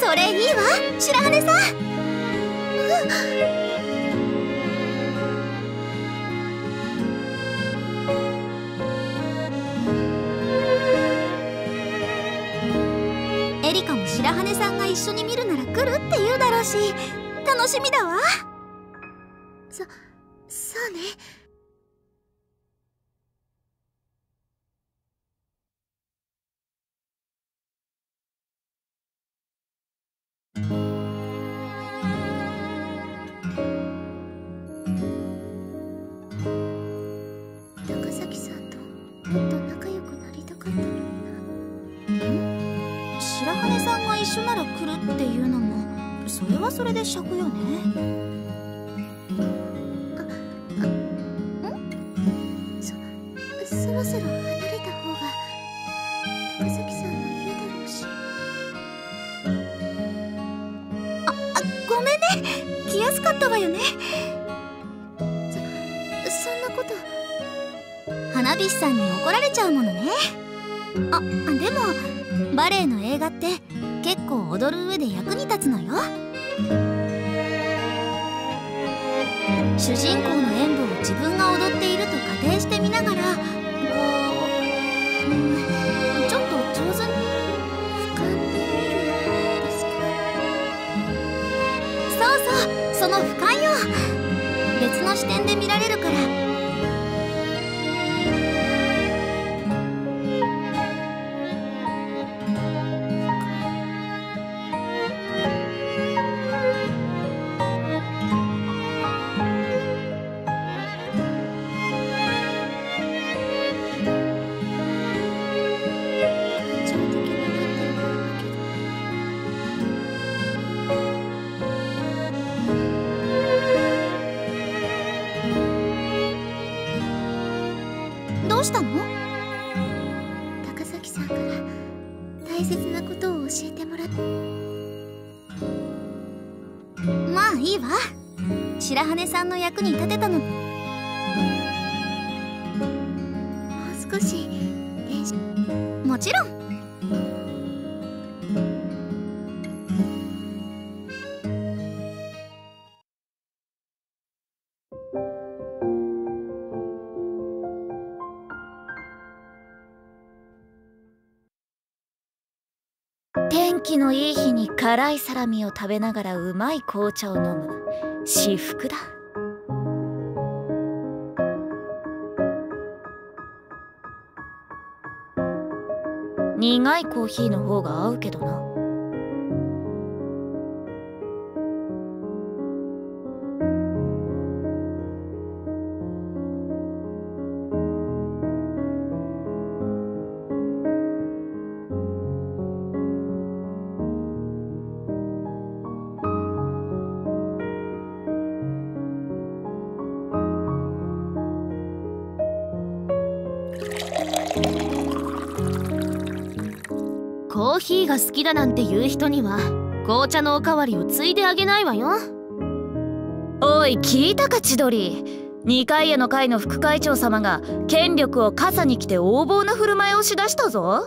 それいいわ、白羽さん。エリカも白羽さんが一緒に見るなら来るって言うだろうし、楽しみだわ。 そうね。高崎さんともっと仲良くなりたかったのにな。 白羽さんが一緒なら来るっていうのも、それはそれで尺よね。 そろそろ離れた方が高崎さんの家だろうし。 ごめんね、来やすかったわよね。 そんなこと。 花火師さんに怒られちゃうものね。でもバレエの映画って結構踊る上で役に立つのよ。主人公の演舞を自分が踊っていると仮定してみながら、ちょっと上手に俯瞰で見るですか。 その俯瞰よ。別の視点で見られるから。どうしたの？ 高崎さんから大切なことを教えてもらって。 まあいいわ。白羽さんの役に立てたの。もう少しもちろん。 天気のいい日に辛いサラミを食べながらうまい紅茶を飲む至福だ。苦いコーヒーの方が合うけどな。 コーヒーが好きだなんて言う人には紅茶のおかわりをついであげないわよ。 おい、聞いたか千鳥。二階への会の副会長様が権力を傘に来て横暴な振る舞いをしだしたぞ。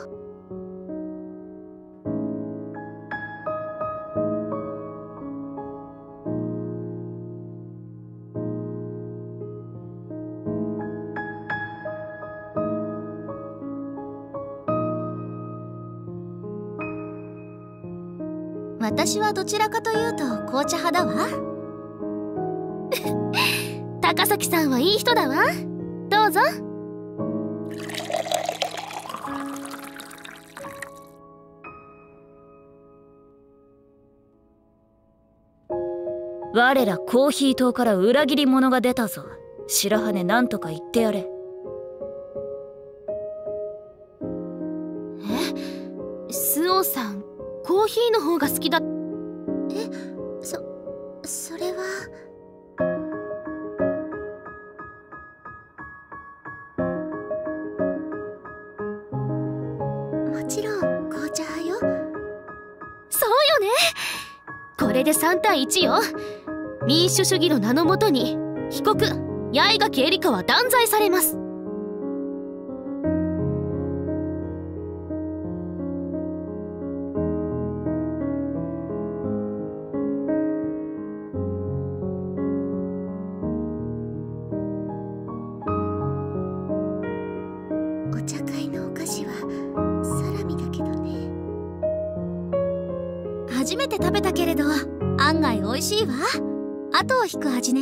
私はどちらかというと紅茶派だわ。 高崎さんはいい人だわ。どうぞ。 我らコーヒー党から裏切り者が出たぞ。白羽なんとか言ってやれ。 スオさん、コーヒーの方が好きだ。 それは。もちろん紅茶派よ。 そうよね。これで3対1よ。民主主義の名のもとに被告八重垣エリカは断罪されます。 初めて食べたけれど案外美味しいわ。後を引く味ね。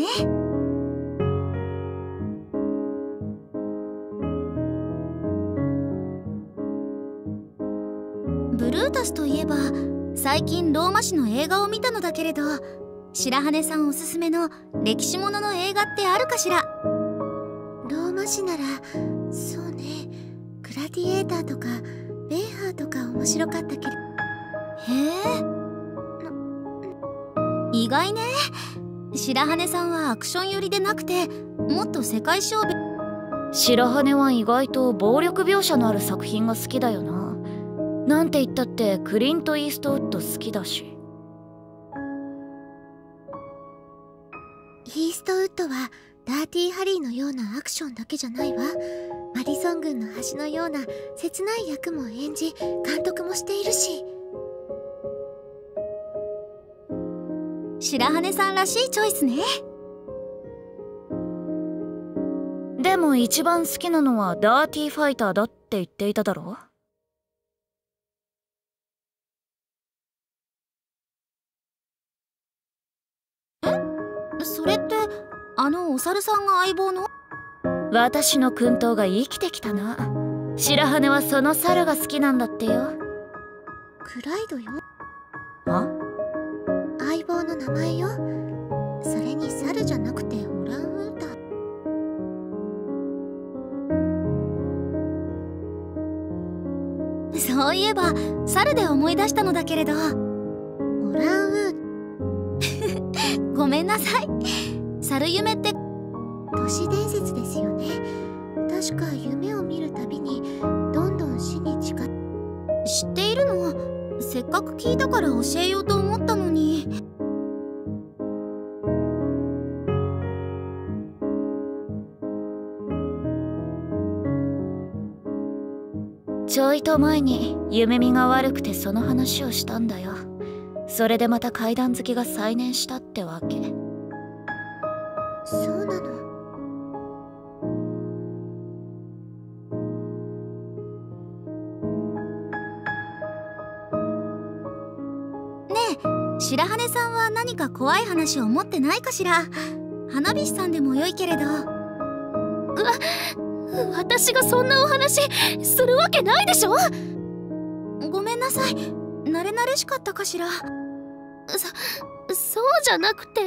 ブルータスといえば最近ローマ市の映画を見たのだけれど、白羽さんおすすめの歴史ものの映画ってあるかしら？ ローマ市ならそうね、グラディエーターとかベンハーとか面白かったけど。 へえ、意外ね。白羽さんはアクション寄りでなくてもっと世界史を。 白羽は意外と暴力描写のある作品が好きだよな。なんて言ったってクリント・イーストウッド好きだし。 イーストウッドはダーティーハリーのようなアクションだけじゃないわ。マディソン軍の橋のような切ない役も演じ、監督もしているし。 白羽さんらしいチョイスね。 でも一番好きなのはダーティーファイターだって言っていただろ。 それってあのお猿さんが相棒の？ 私の薫陶が生きてきたな。白羽はその猿が好きなんだってよ。 クライドよ。 あ？ 相棒の名前よ。それに猿じゃなくてオランウータン。そういえば猿で思い出したのだけれど、 オランウーごめんなさい。猿夢って都市伝説ですよね。確か夢を見るたびにどんどん死に近い。 知っているの？せっかく聞いたから教えようと思ったのに。 ちょいと前に夢見が悪くてその話をしたんだよ。それでまた怪談好きが再燃したってわけ。 そうなの。 ねえ、白羽さんは何か怖い話を持ってないかしら？花火師さんでもよいけれど。 私がそんなお話するわけないでしょ。 ごめんなさい。慣れ慣れしかったかしら。 そうじゃなくて。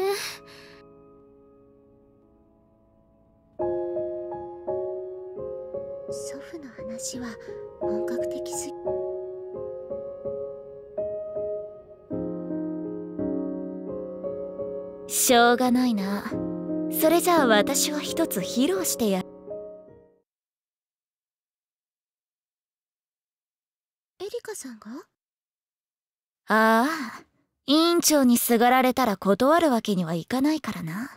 祖父の話は本格的すぎ。 しょうがないな。それじゃあ私は一つ披露してやる。 エリカさんが？ ああ、委員長にすがられたら断るわけにはいかないからな。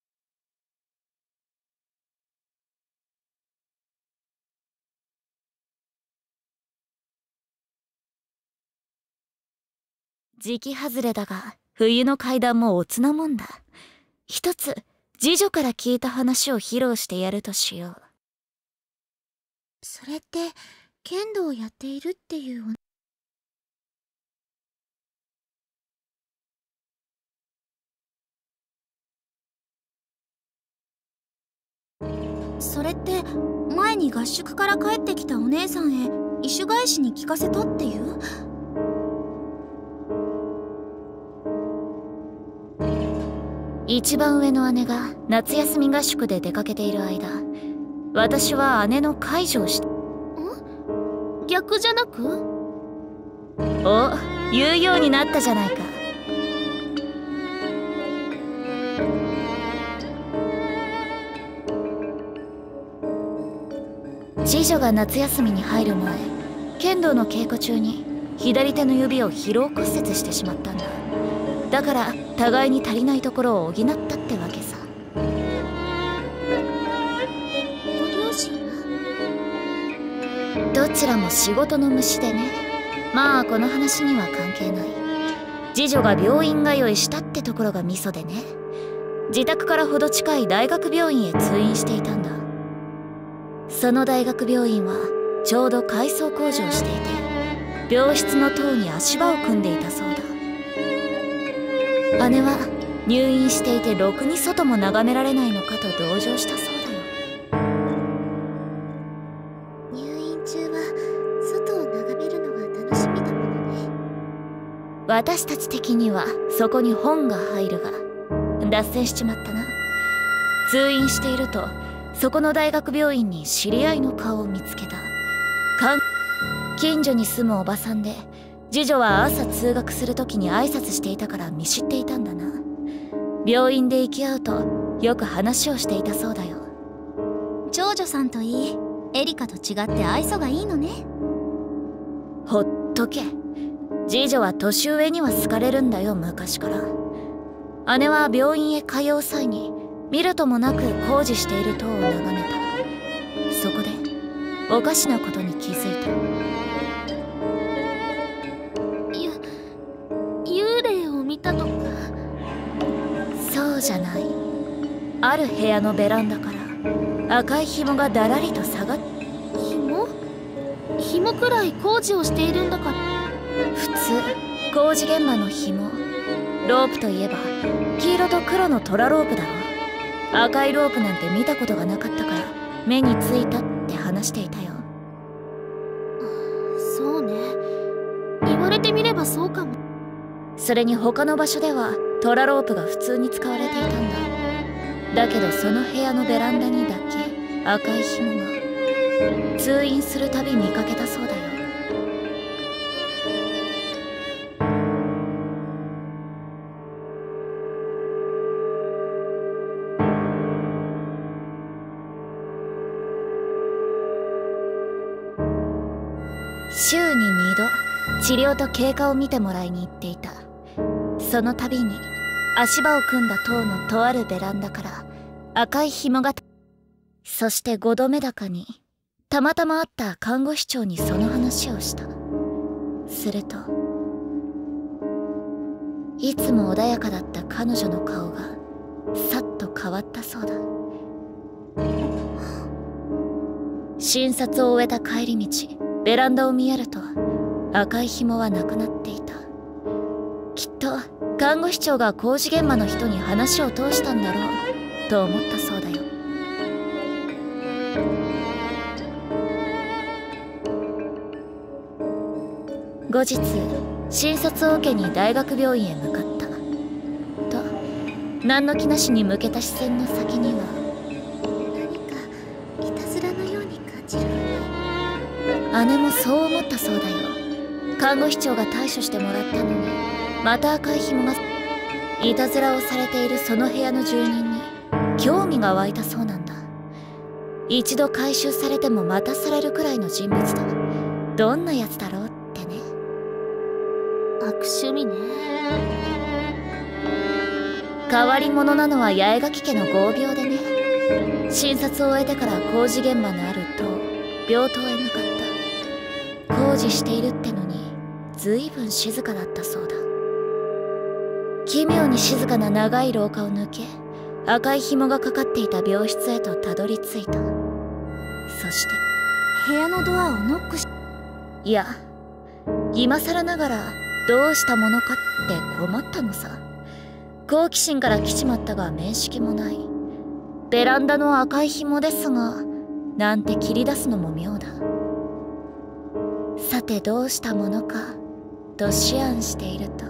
時期外れだが冬の怪談もおつなもんだ。一つ次女から聞いた話を披露してやるとしよう。 それって剣道をやっているっていう。 それって前に合宿から帰ってきたお姉さんへ意種返しに聞かせたっていう？ 一番上の姉が夏休み合宿で出かけている間、私は姉の介助をした。 逆じゃなく？ お、言うようになったじゃないか。次女が夏休みに入る前、剣道の稽古中に左手の指を疲労骨折してしまったんだ。だから互いに足りないところを補ったってわけさ。 ご両親は？ どちらも仕事の虫でね。まあこの話には関係ない。次女が病院通いしたってところがミソでね。自宅からほど近い大学病院へ通院していたんだ。その大学病院はちょうど改装工事をしていて、病室の塔に足場を組んでいたそうだ。 姉は入院していてろくに外も眺められないのかと同情したそうだよ。 入院中は外を眺めるのが楽しみだものね。 私たち的にはそこに本が入るが、脱線しちまったな。通院しているとそこの大学病院に知り合いの顔を見つけた。近所に住むおばさんで、次女は朝通学する時に挨拶していたから見知っていたんだな。病院で行き合うとよく話をしていたそうだよ。 長女さんといい、エリカと違って愛想がいいのね。 ほっとけ。次女は年上には好かれるんだよ、昔から。姉は病院へ通う際に見るともなく工事している塔を眺めた。そこでおかしなことに気づいた。 幽霊を見たとか？ そうじゃない。ある部屋のベランダから赤い紐がだらりと下がっ。 紐くらい工事をしているんだから。 普通工事現場の紐、ロープといえば黄色と黒のトラロープだろ。赤いロープなんて見たことがなかったから目についたって話していたよ。 そうね、言われてみればそうかも。 それに他の場所ではトラロープが普通に使われていたんだ。だけどその部屋のベランダにだけ赤い紐が。通院するたび見かけたそうだよ。週に2度治療と経過を見てもらいに行っていた。その度に足場を組んだ塔のとあるベランダから赤い紐が。そして5度目高にたまたま会った看護師長にその話をした。するといつも穏やかだった彼女の顔がさっと変わったそうだ。診察を終えた帰り道、ベランダを見やると赤い紐はなくなっていた。きっと看護師長が工事現場の人に話を通したんだろうと思ったそうだよ。後日診察を受けに大学病院へ向かったと、何の気なしに向けた視線の先には何かいたずらのように感じる。 姉もそう思ったそうだよ。看護師長が対処してもらったのにまた赤い紐が。いたずらをされているその部屋の住人に興味が湧いたそうなんだ。一度回収されてもまたされるくらいの人物だ。どんなやつだろうってね。 悪趣味ね。 変わり者なのは八重垣家の豪病でね。診察を終えてから工事現場のある病棟へ向かった。工事しているってのにずいぶん静かだったそうだ。奇妙に静かな長い廊下を抜け、赤い紐がかかっていた病室へとたどり着いた。そして部屋のドアをノックし。 いや、今更ながらどうしたものかって困ったのさ。好奇心から来ちまったが面識もない。ベランダの赤い紐ですが、なんて切り出すのも妙だ。さてどうしたものかと思案していると、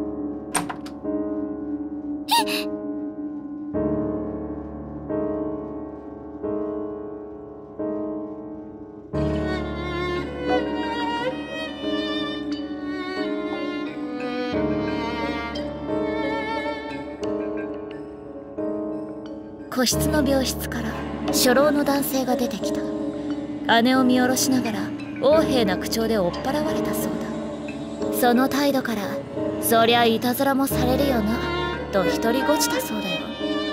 個室の病室から初老の男性が出てきた。姉を見下ろしながら横柄な口調で追っ払われたそうだ。その態度からそりゃいたずらもされるよなと独りごちたそうだよ。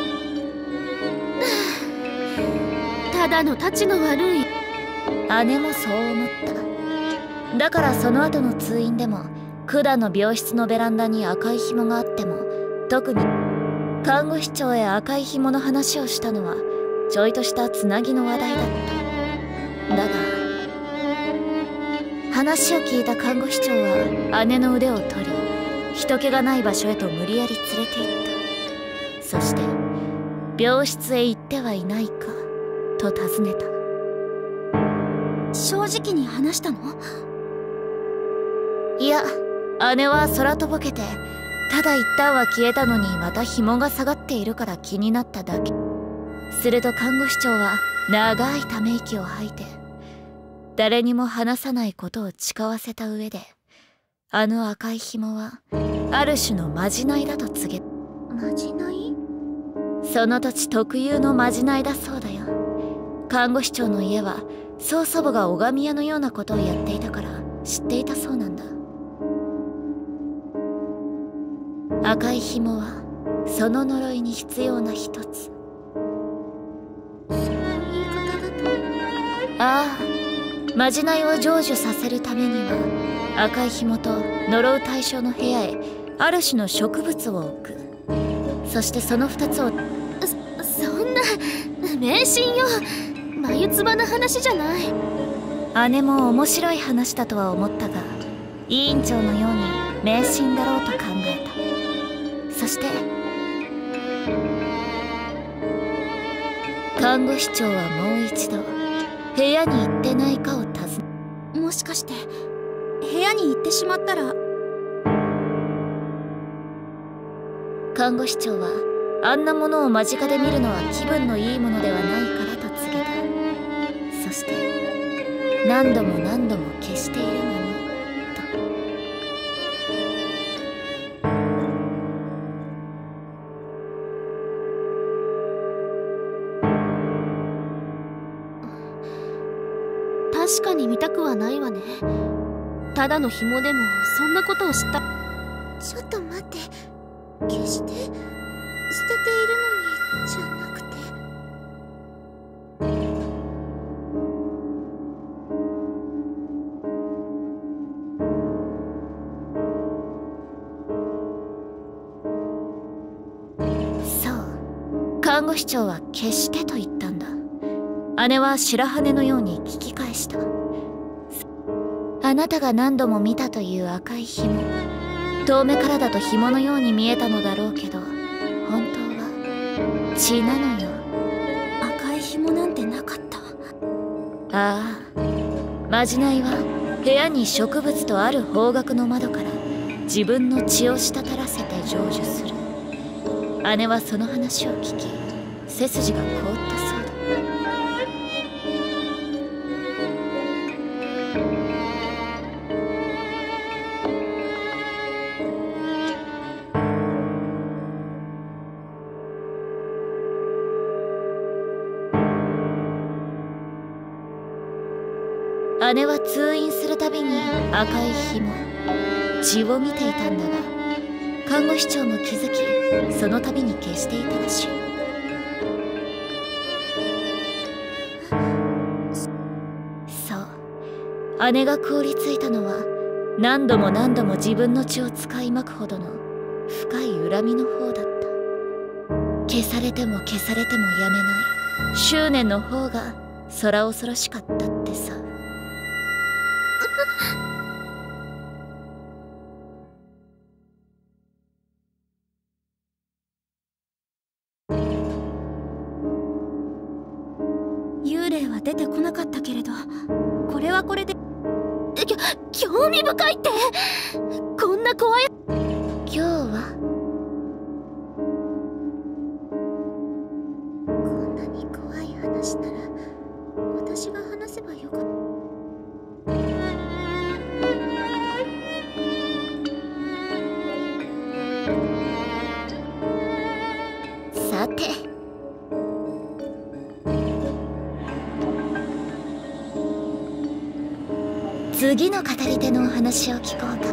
ただのたちの悪い。 姉もそう思った。だからその後の通院でも管の病室のベランダに赤い紐があっても特に看護師長へ赤い紐の話をしたのはちょいとしたつなぎの話題だった。だが話を聞いた看護師長は姉の腕を取り、 人気がない場所へと無理やり連れて行った。そして病室へ行ってはいないかと尋ねた。 正直に話したの？ いや、姉は空とぼけて、ただ一旦は消えたのにまた紐が下がっているから気になっただけ。すると看護師長は長いため息を吐いて、誰にも話さないことを誓わせた上で、あの赤い紐はある種のまじないだと告げ。 まじない？ その土地特有のまじないだそうだよ。看護師長の家は曽祖母が拝み屋のようなことをやっていたから知っていたそうなんだ。赤い紐はその呪いに必要な一つ。 その言い方だと。 ああ、まじないを成就させるためには赤い紐と呪う対象の部屋へある種の植物を置く。そしてその2つを。 そんな迷信よ。眉唾な話じゃない。 姉も面白い話だとは思ったが、委員長のように迷信だろうと考えた。そして看護師長はもう一度部屋に行ってないかを尋ね。 もしかして部屋に行ってしまったら。 看護師長はあんなものを間近で見るのは気分のいいものではないからと告げた。そして何度も何度も消しているのにと。確かに見たくはないわね。ただの紐でもそんなことを知った。 ちょっと待って、決して捨てているのにじゃなくて。 そう、看護師長は決してと言ったんだ。姉は白羽のように聞き返した。あなたが何度も見たという赤い紐、遠目からだと紐のように見えたのだろうけど、本当は血なのよ。 赤い紐なんてなかった。 ああ、まじないは部屋に植物とある方角の窓から自分の血を滴らせて成就する。姉はその話を聞き、背筋が凍ったそうだ。姉は通院するたびに赤い紐、血を見ていたんだが、看護師長も気づき、その度に消していたらしい。そう、姉が凍りついたのは何度も何度も自分の血を使いまくほどの深い恨みの方だった。消されても消されてもやめない執念の方が空恐ろしかったってさ。 幽霊は出てこなかったけれど、これはこれで興味深いって。こんな怖い。 今日はこんなに怖い話なら私が話せばよかった。 さて、次の語り手のお話を聞こうか。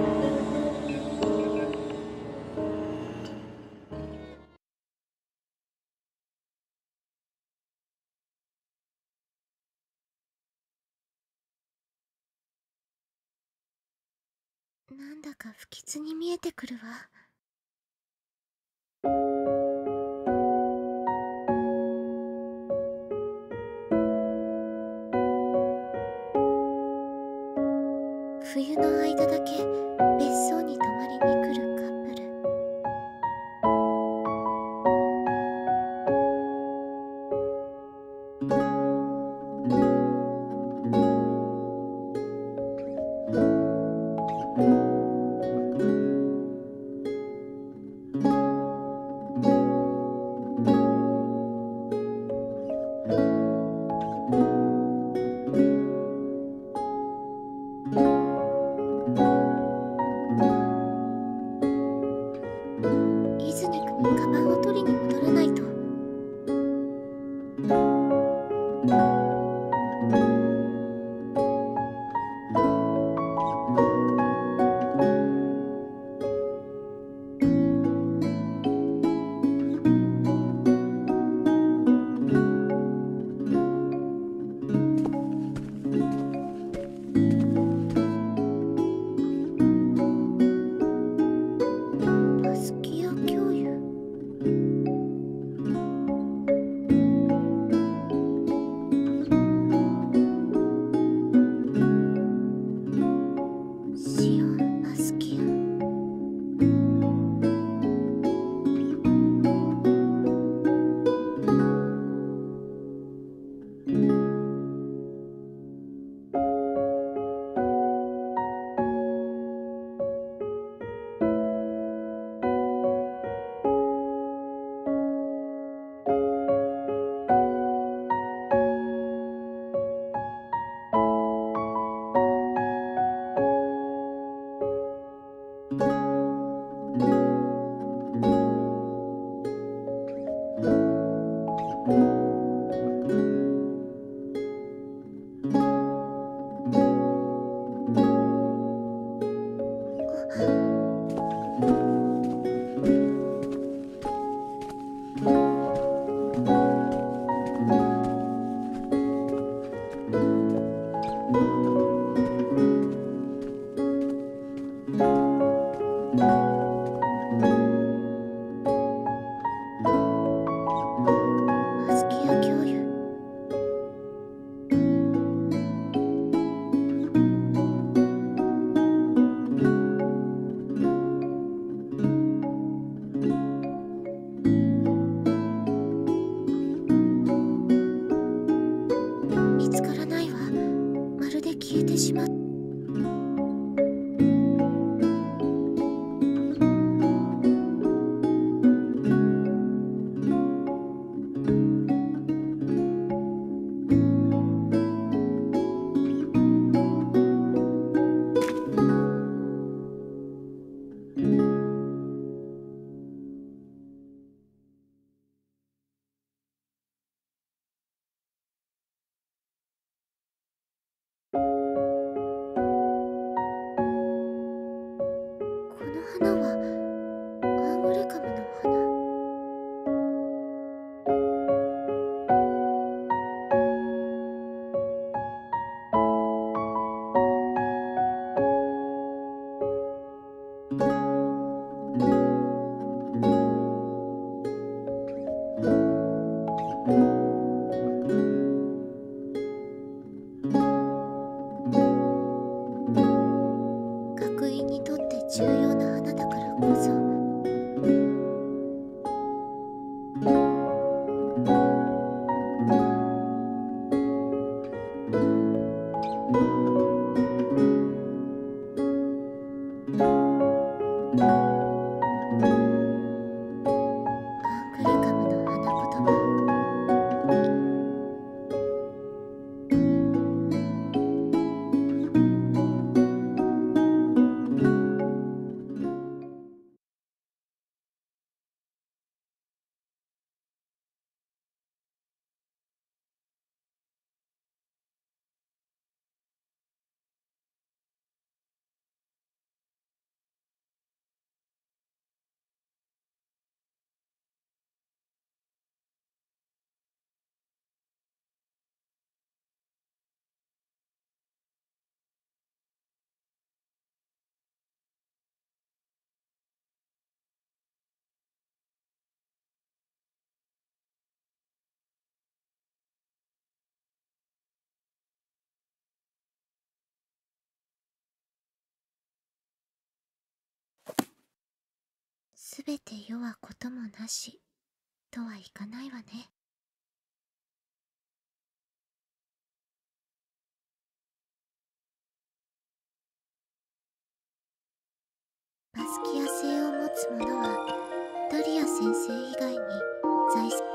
なんだか不吉に見えてくるわ。冬の間だけ別荘に泊まりに来るか。 すべて世はこともなしとはいかないわね。バスキア星を持つ者はダリア先生以外に在籍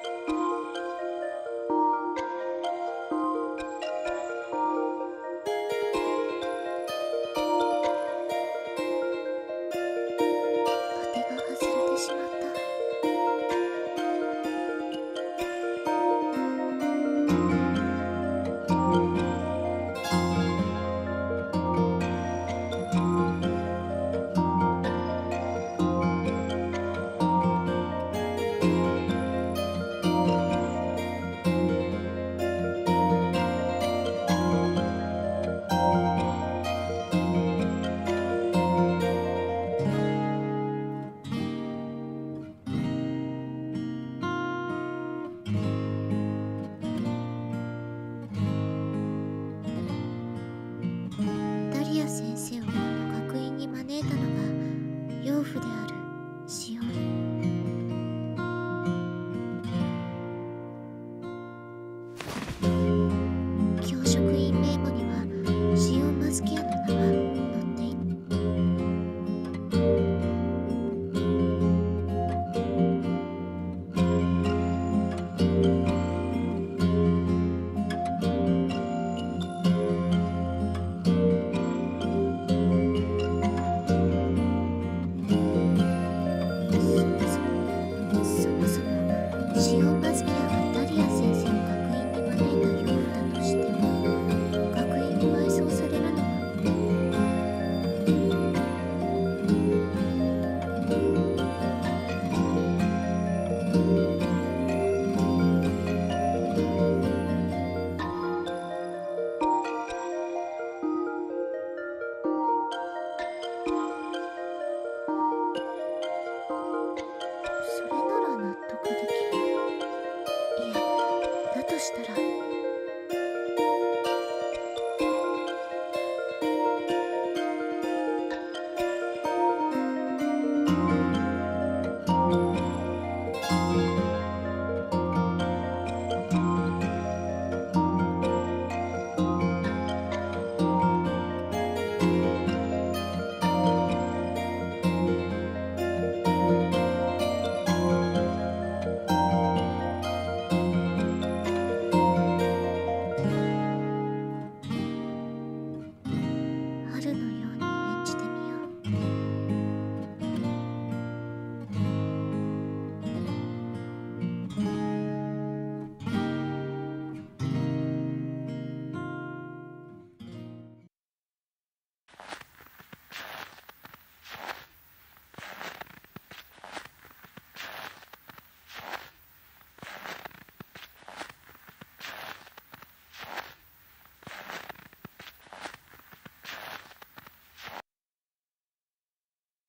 先生をこの学院に招いたのが養父であるシオン。教職員名簿にはシオン・バスキアの名は載っている。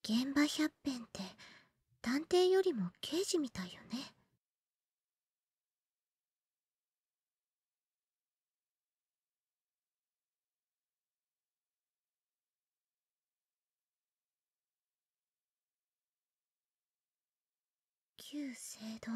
現場百遍って探偵よりも刑事みたいよね。旧聖堂。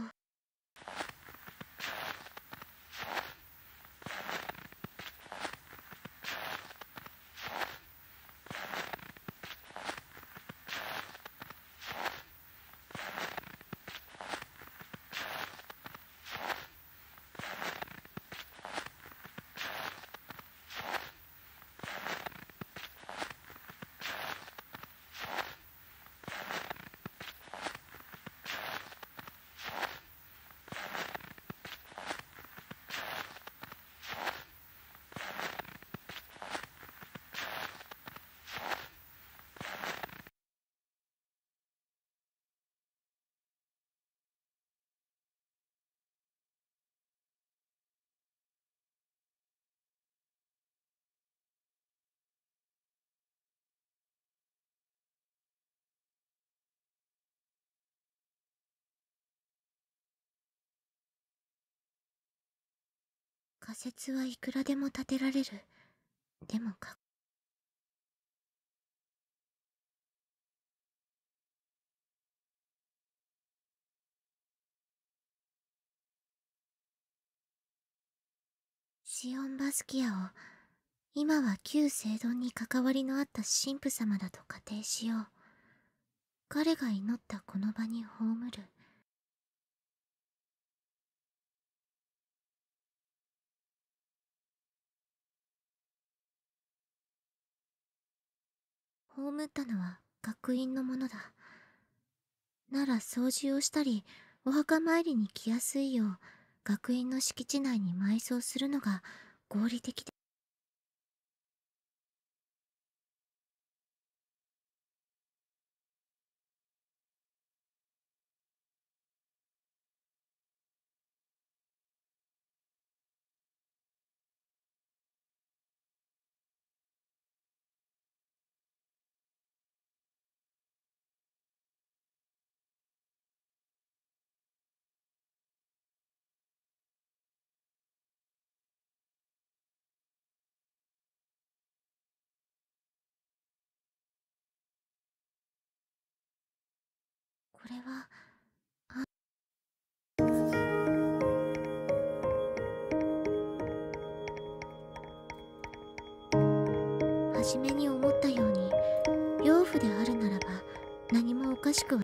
仮説はいくらでも立てられる。でもシオン・バスキアを今は旧聖堂に関わりのあった神父様だと仮定しよう。彼が祈ったこの場に葬る。葬ったのは学院のものだ。なら掃除をしたりお墓参りに来やすいよう学院の敷地内に埋葬するのが合理的だ。これは初めに思ったように養父であるならば何もおかしくは。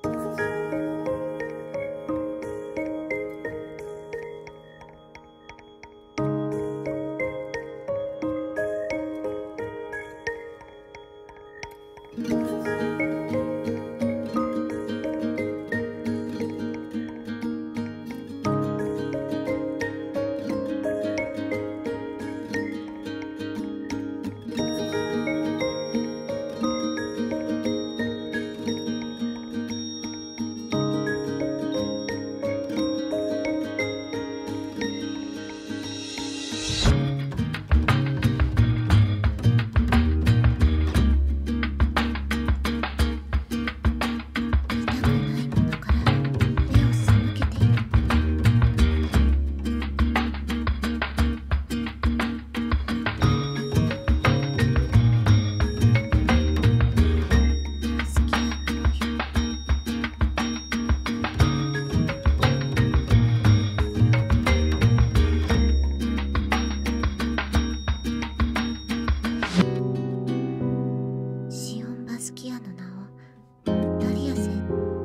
シオン・バスキアの名をダリア先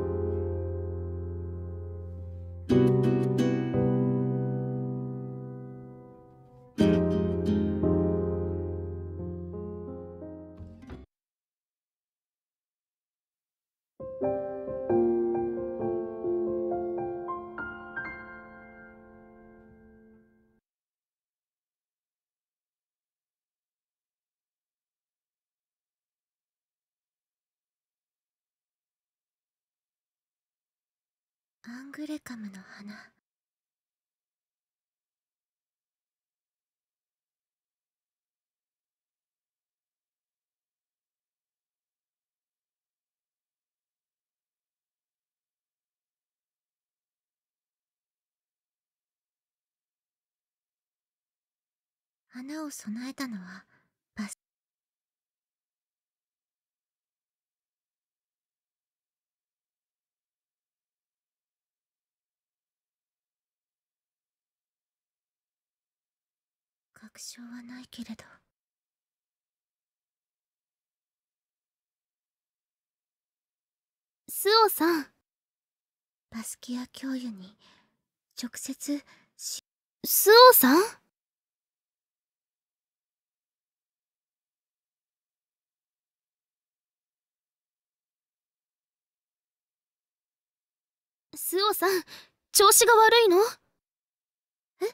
アングレカムの花。 花を備えたのはバス。確証はないけれど。 スオさん。 バスキア教諭に直接スオさん。スオさん、調子が悪いの？ え？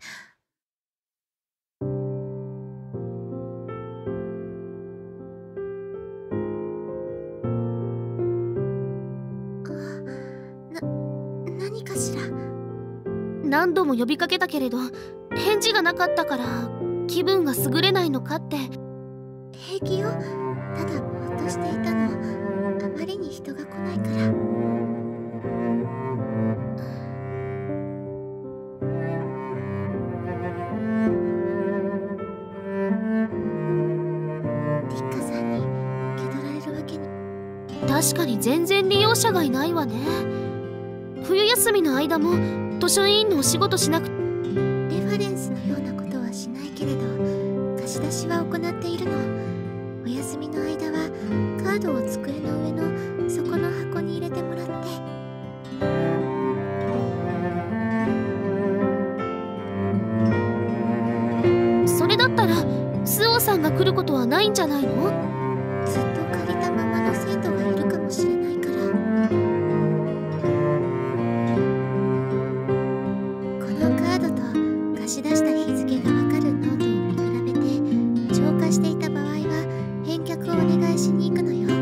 何かしら。 何度も呼びかけたけれど返事がなかったから気分が優れないのかって。 平気よ。ただぼーっとしていたの。あまりに人が来ないから。リッカさんに受け取られるわけに。 確かに全然利用者がいないわね。冬休みの間も図書委員のお仕事しなく。 レファレンスのようなことはしないけれど貸し出しは行っているの。お休みの間はカードを机の上の底の箱に入れてもらって。 それだったらスオさんが来ることはないんじゃないの？ ずっと借りたままの生徒がいるかもしれないから。このカードと貸し出した日付がわかるノートを見比べて超過していた場合は返却をお願いしに行くのよ。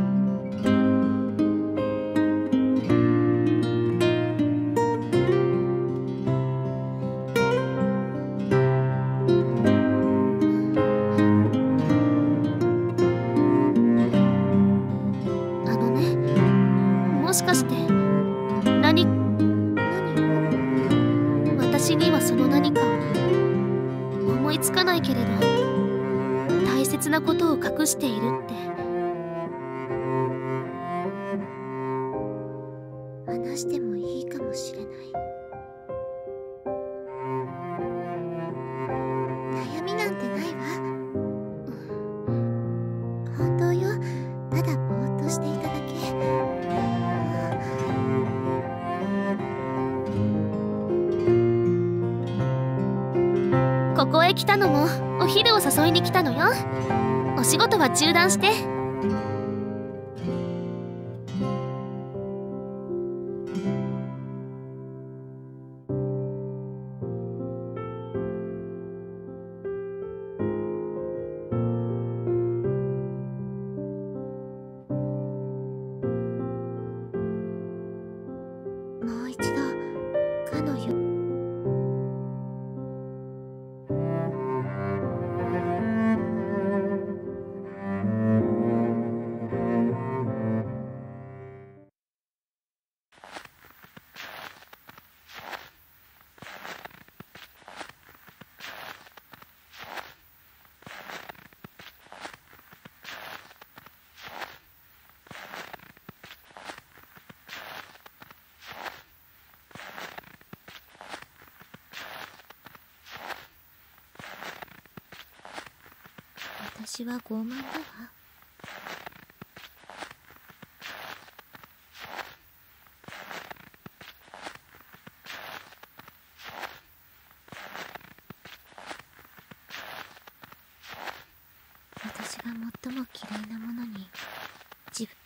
もしかして私にはその何か思いつかないけれど大切なことを隠しているって。 話してもいいかもしれない。悩みなんてないわ。本当よ。ただぼーっとしていただけ。 ここへ来たのもお昼を誘いに来たのよ。お仕事は中断して。 もう一度かのよ。私は傲慢だわ。私が最も嫌いなものに自分。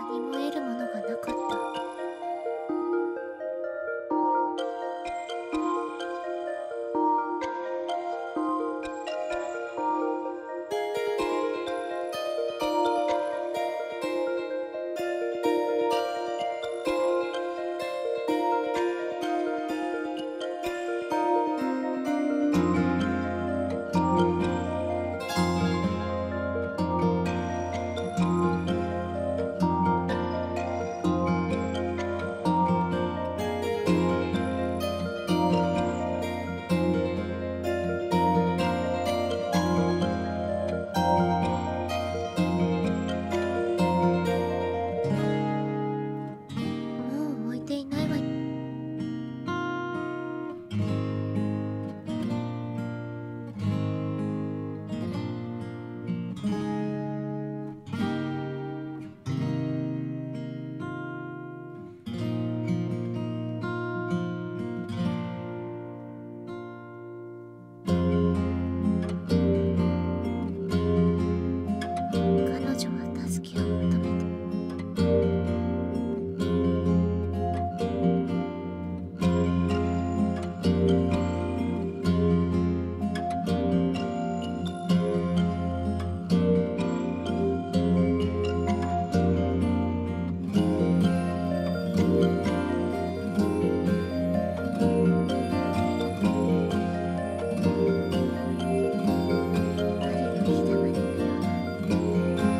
何も得るものがなかった。もう置いていないわよ。彼女は助けを求めた。春の日だまりのような。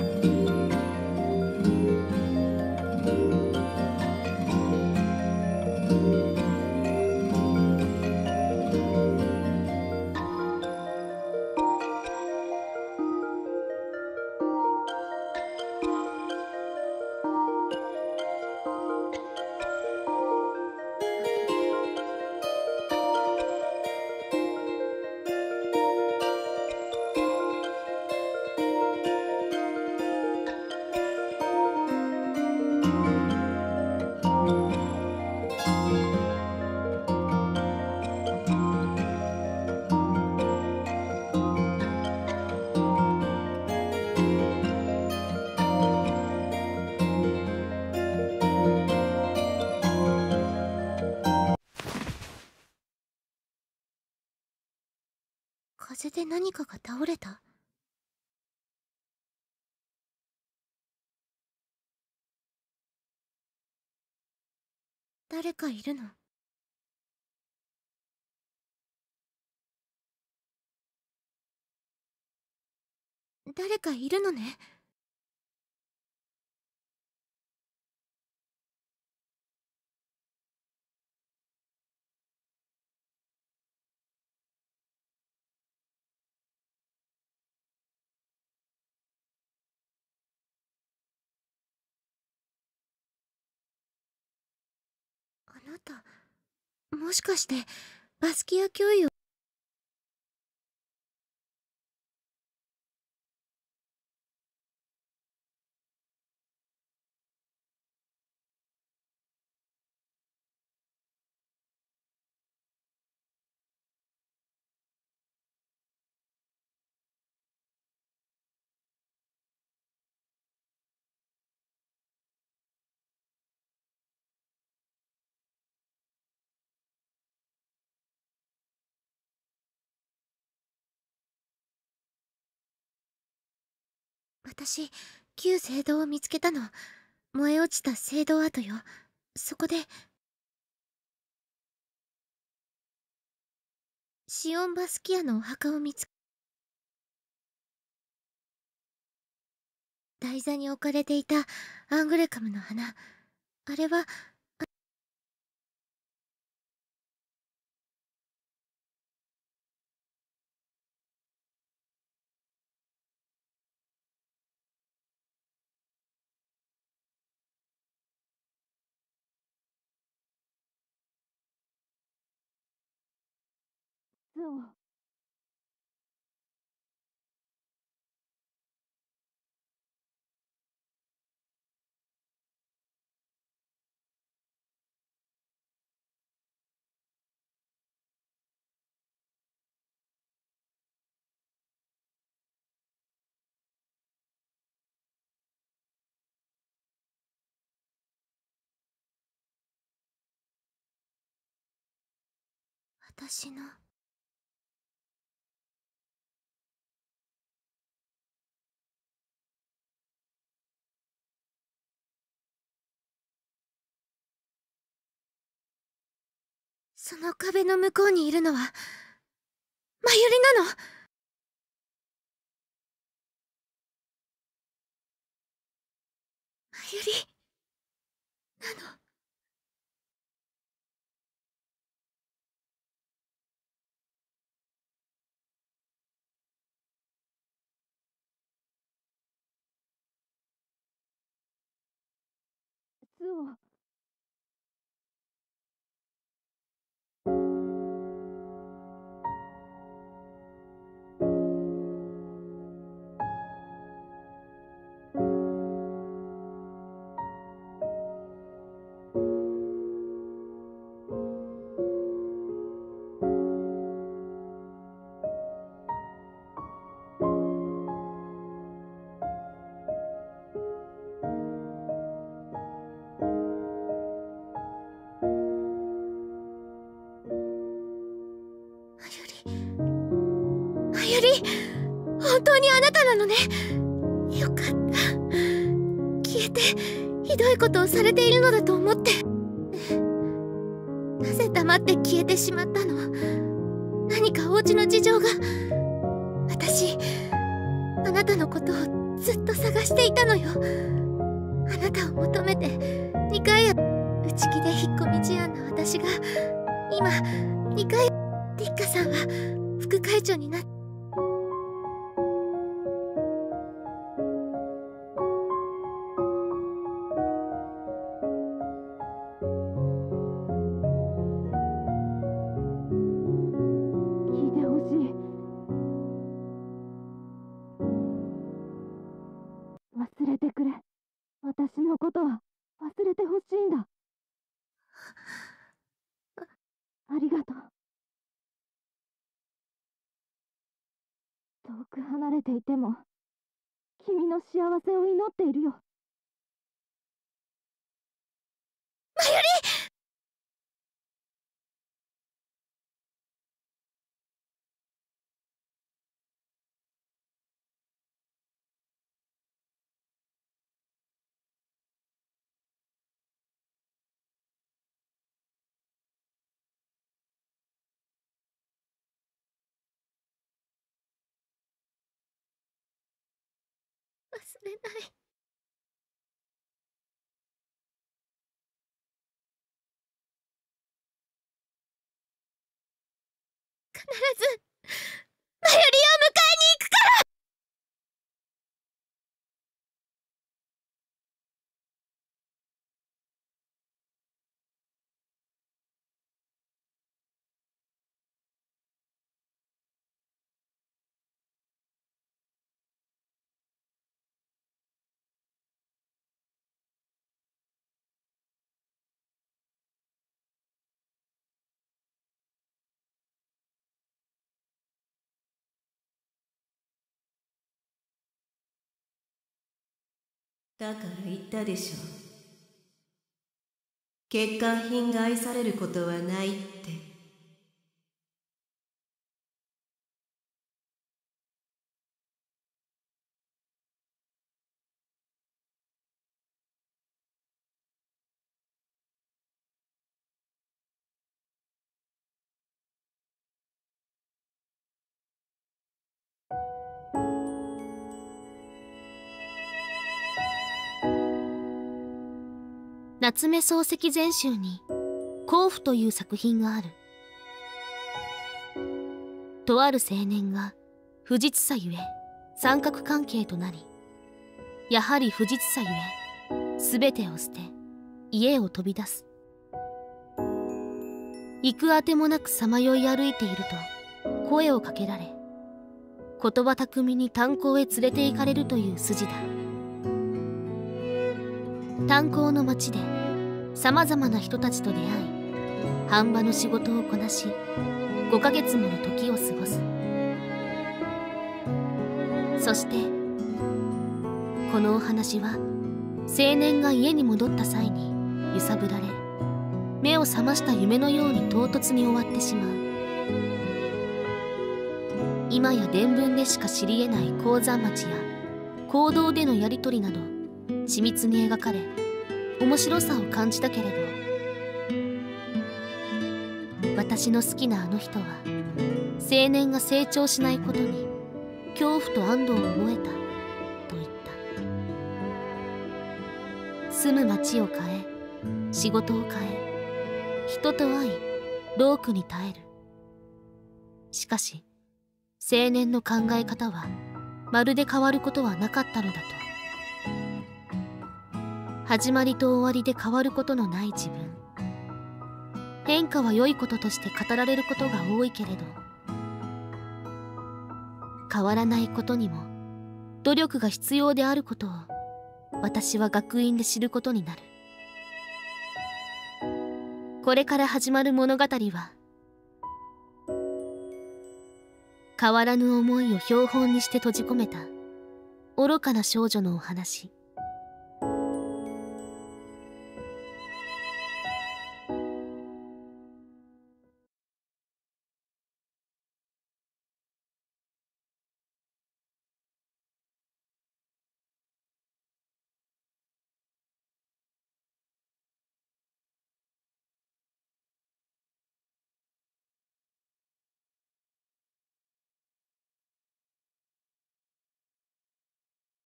風で何かが倒れた。誰かいるの？誰かいるのね。あなた、もしかしてバスキア教諭を私、旧聖堂を見つけたの。燃え落ちた聖堂跡よ。そこで、シオン・バスキアのお墓を見つけ、台座に置かれていたアングレカムの花。あれは、 そう私のその壁の向こうにいるのはまゆりなの。まゆりなの。 巣をまゆり、本当にあなたなのね。よかった。消えてひどいことをされているのだと思って。なぜ黙って消えてしまったの？何かお家の事情が。私、あなたのことをずっと探していたのよ。あなたを求めて2回や内気で引っ込み思案な私が今2回リッカさんは副会長になって。 聞いてほしい。忘れてくれ。私のことは忘れてほしいんだ。ありがとう。遠く離れていても君の幸せを祈っているよ。 まゆり！忘れない。必ずまゆりを迎えに行くから。 だから言ったでしょ。欠陥品が愛されることはないって。 夏目漱石全集に甲府という作品がある。とある青年が不実さゆえ三角関係となり、やはり不実さゆえ全てを捨て家を飛び出す。行くあてもなくさまよい歩いていると声をかけられ、言葉巧みに炭鉱へ連れて行かれるという筋だ。炭鉱の町でさまざまな人たちと出会い、販売の仕事をこなし5ヶ月もの時を過ごす。そしてこのお話は青年が家に戻った際に揺さぶられ、目を覚ました夢のように唐突に終わってしまう。 今や伝聞でしか知り得ない鉱山町や行動でのやり取りなど緻密に描かれ、面白さを感じたけれど、私の好きなあの人は青年が成長しないことに恐怖と安堵を覚えたと言った。住む町を変え、仕事を変え、人と会い、労苦に耐える。しかし青年の考え方はまるで変わることはなかったのだと。始まりと終わりで変わることのない自分。変化は良いこととして語られることが多いけれど、変わらないことにも努力が必要であることを私は学院で知ることになる。これから始まる物語は、変わらぬ思いを標本にして閉じ込めた愚かな少女のお話。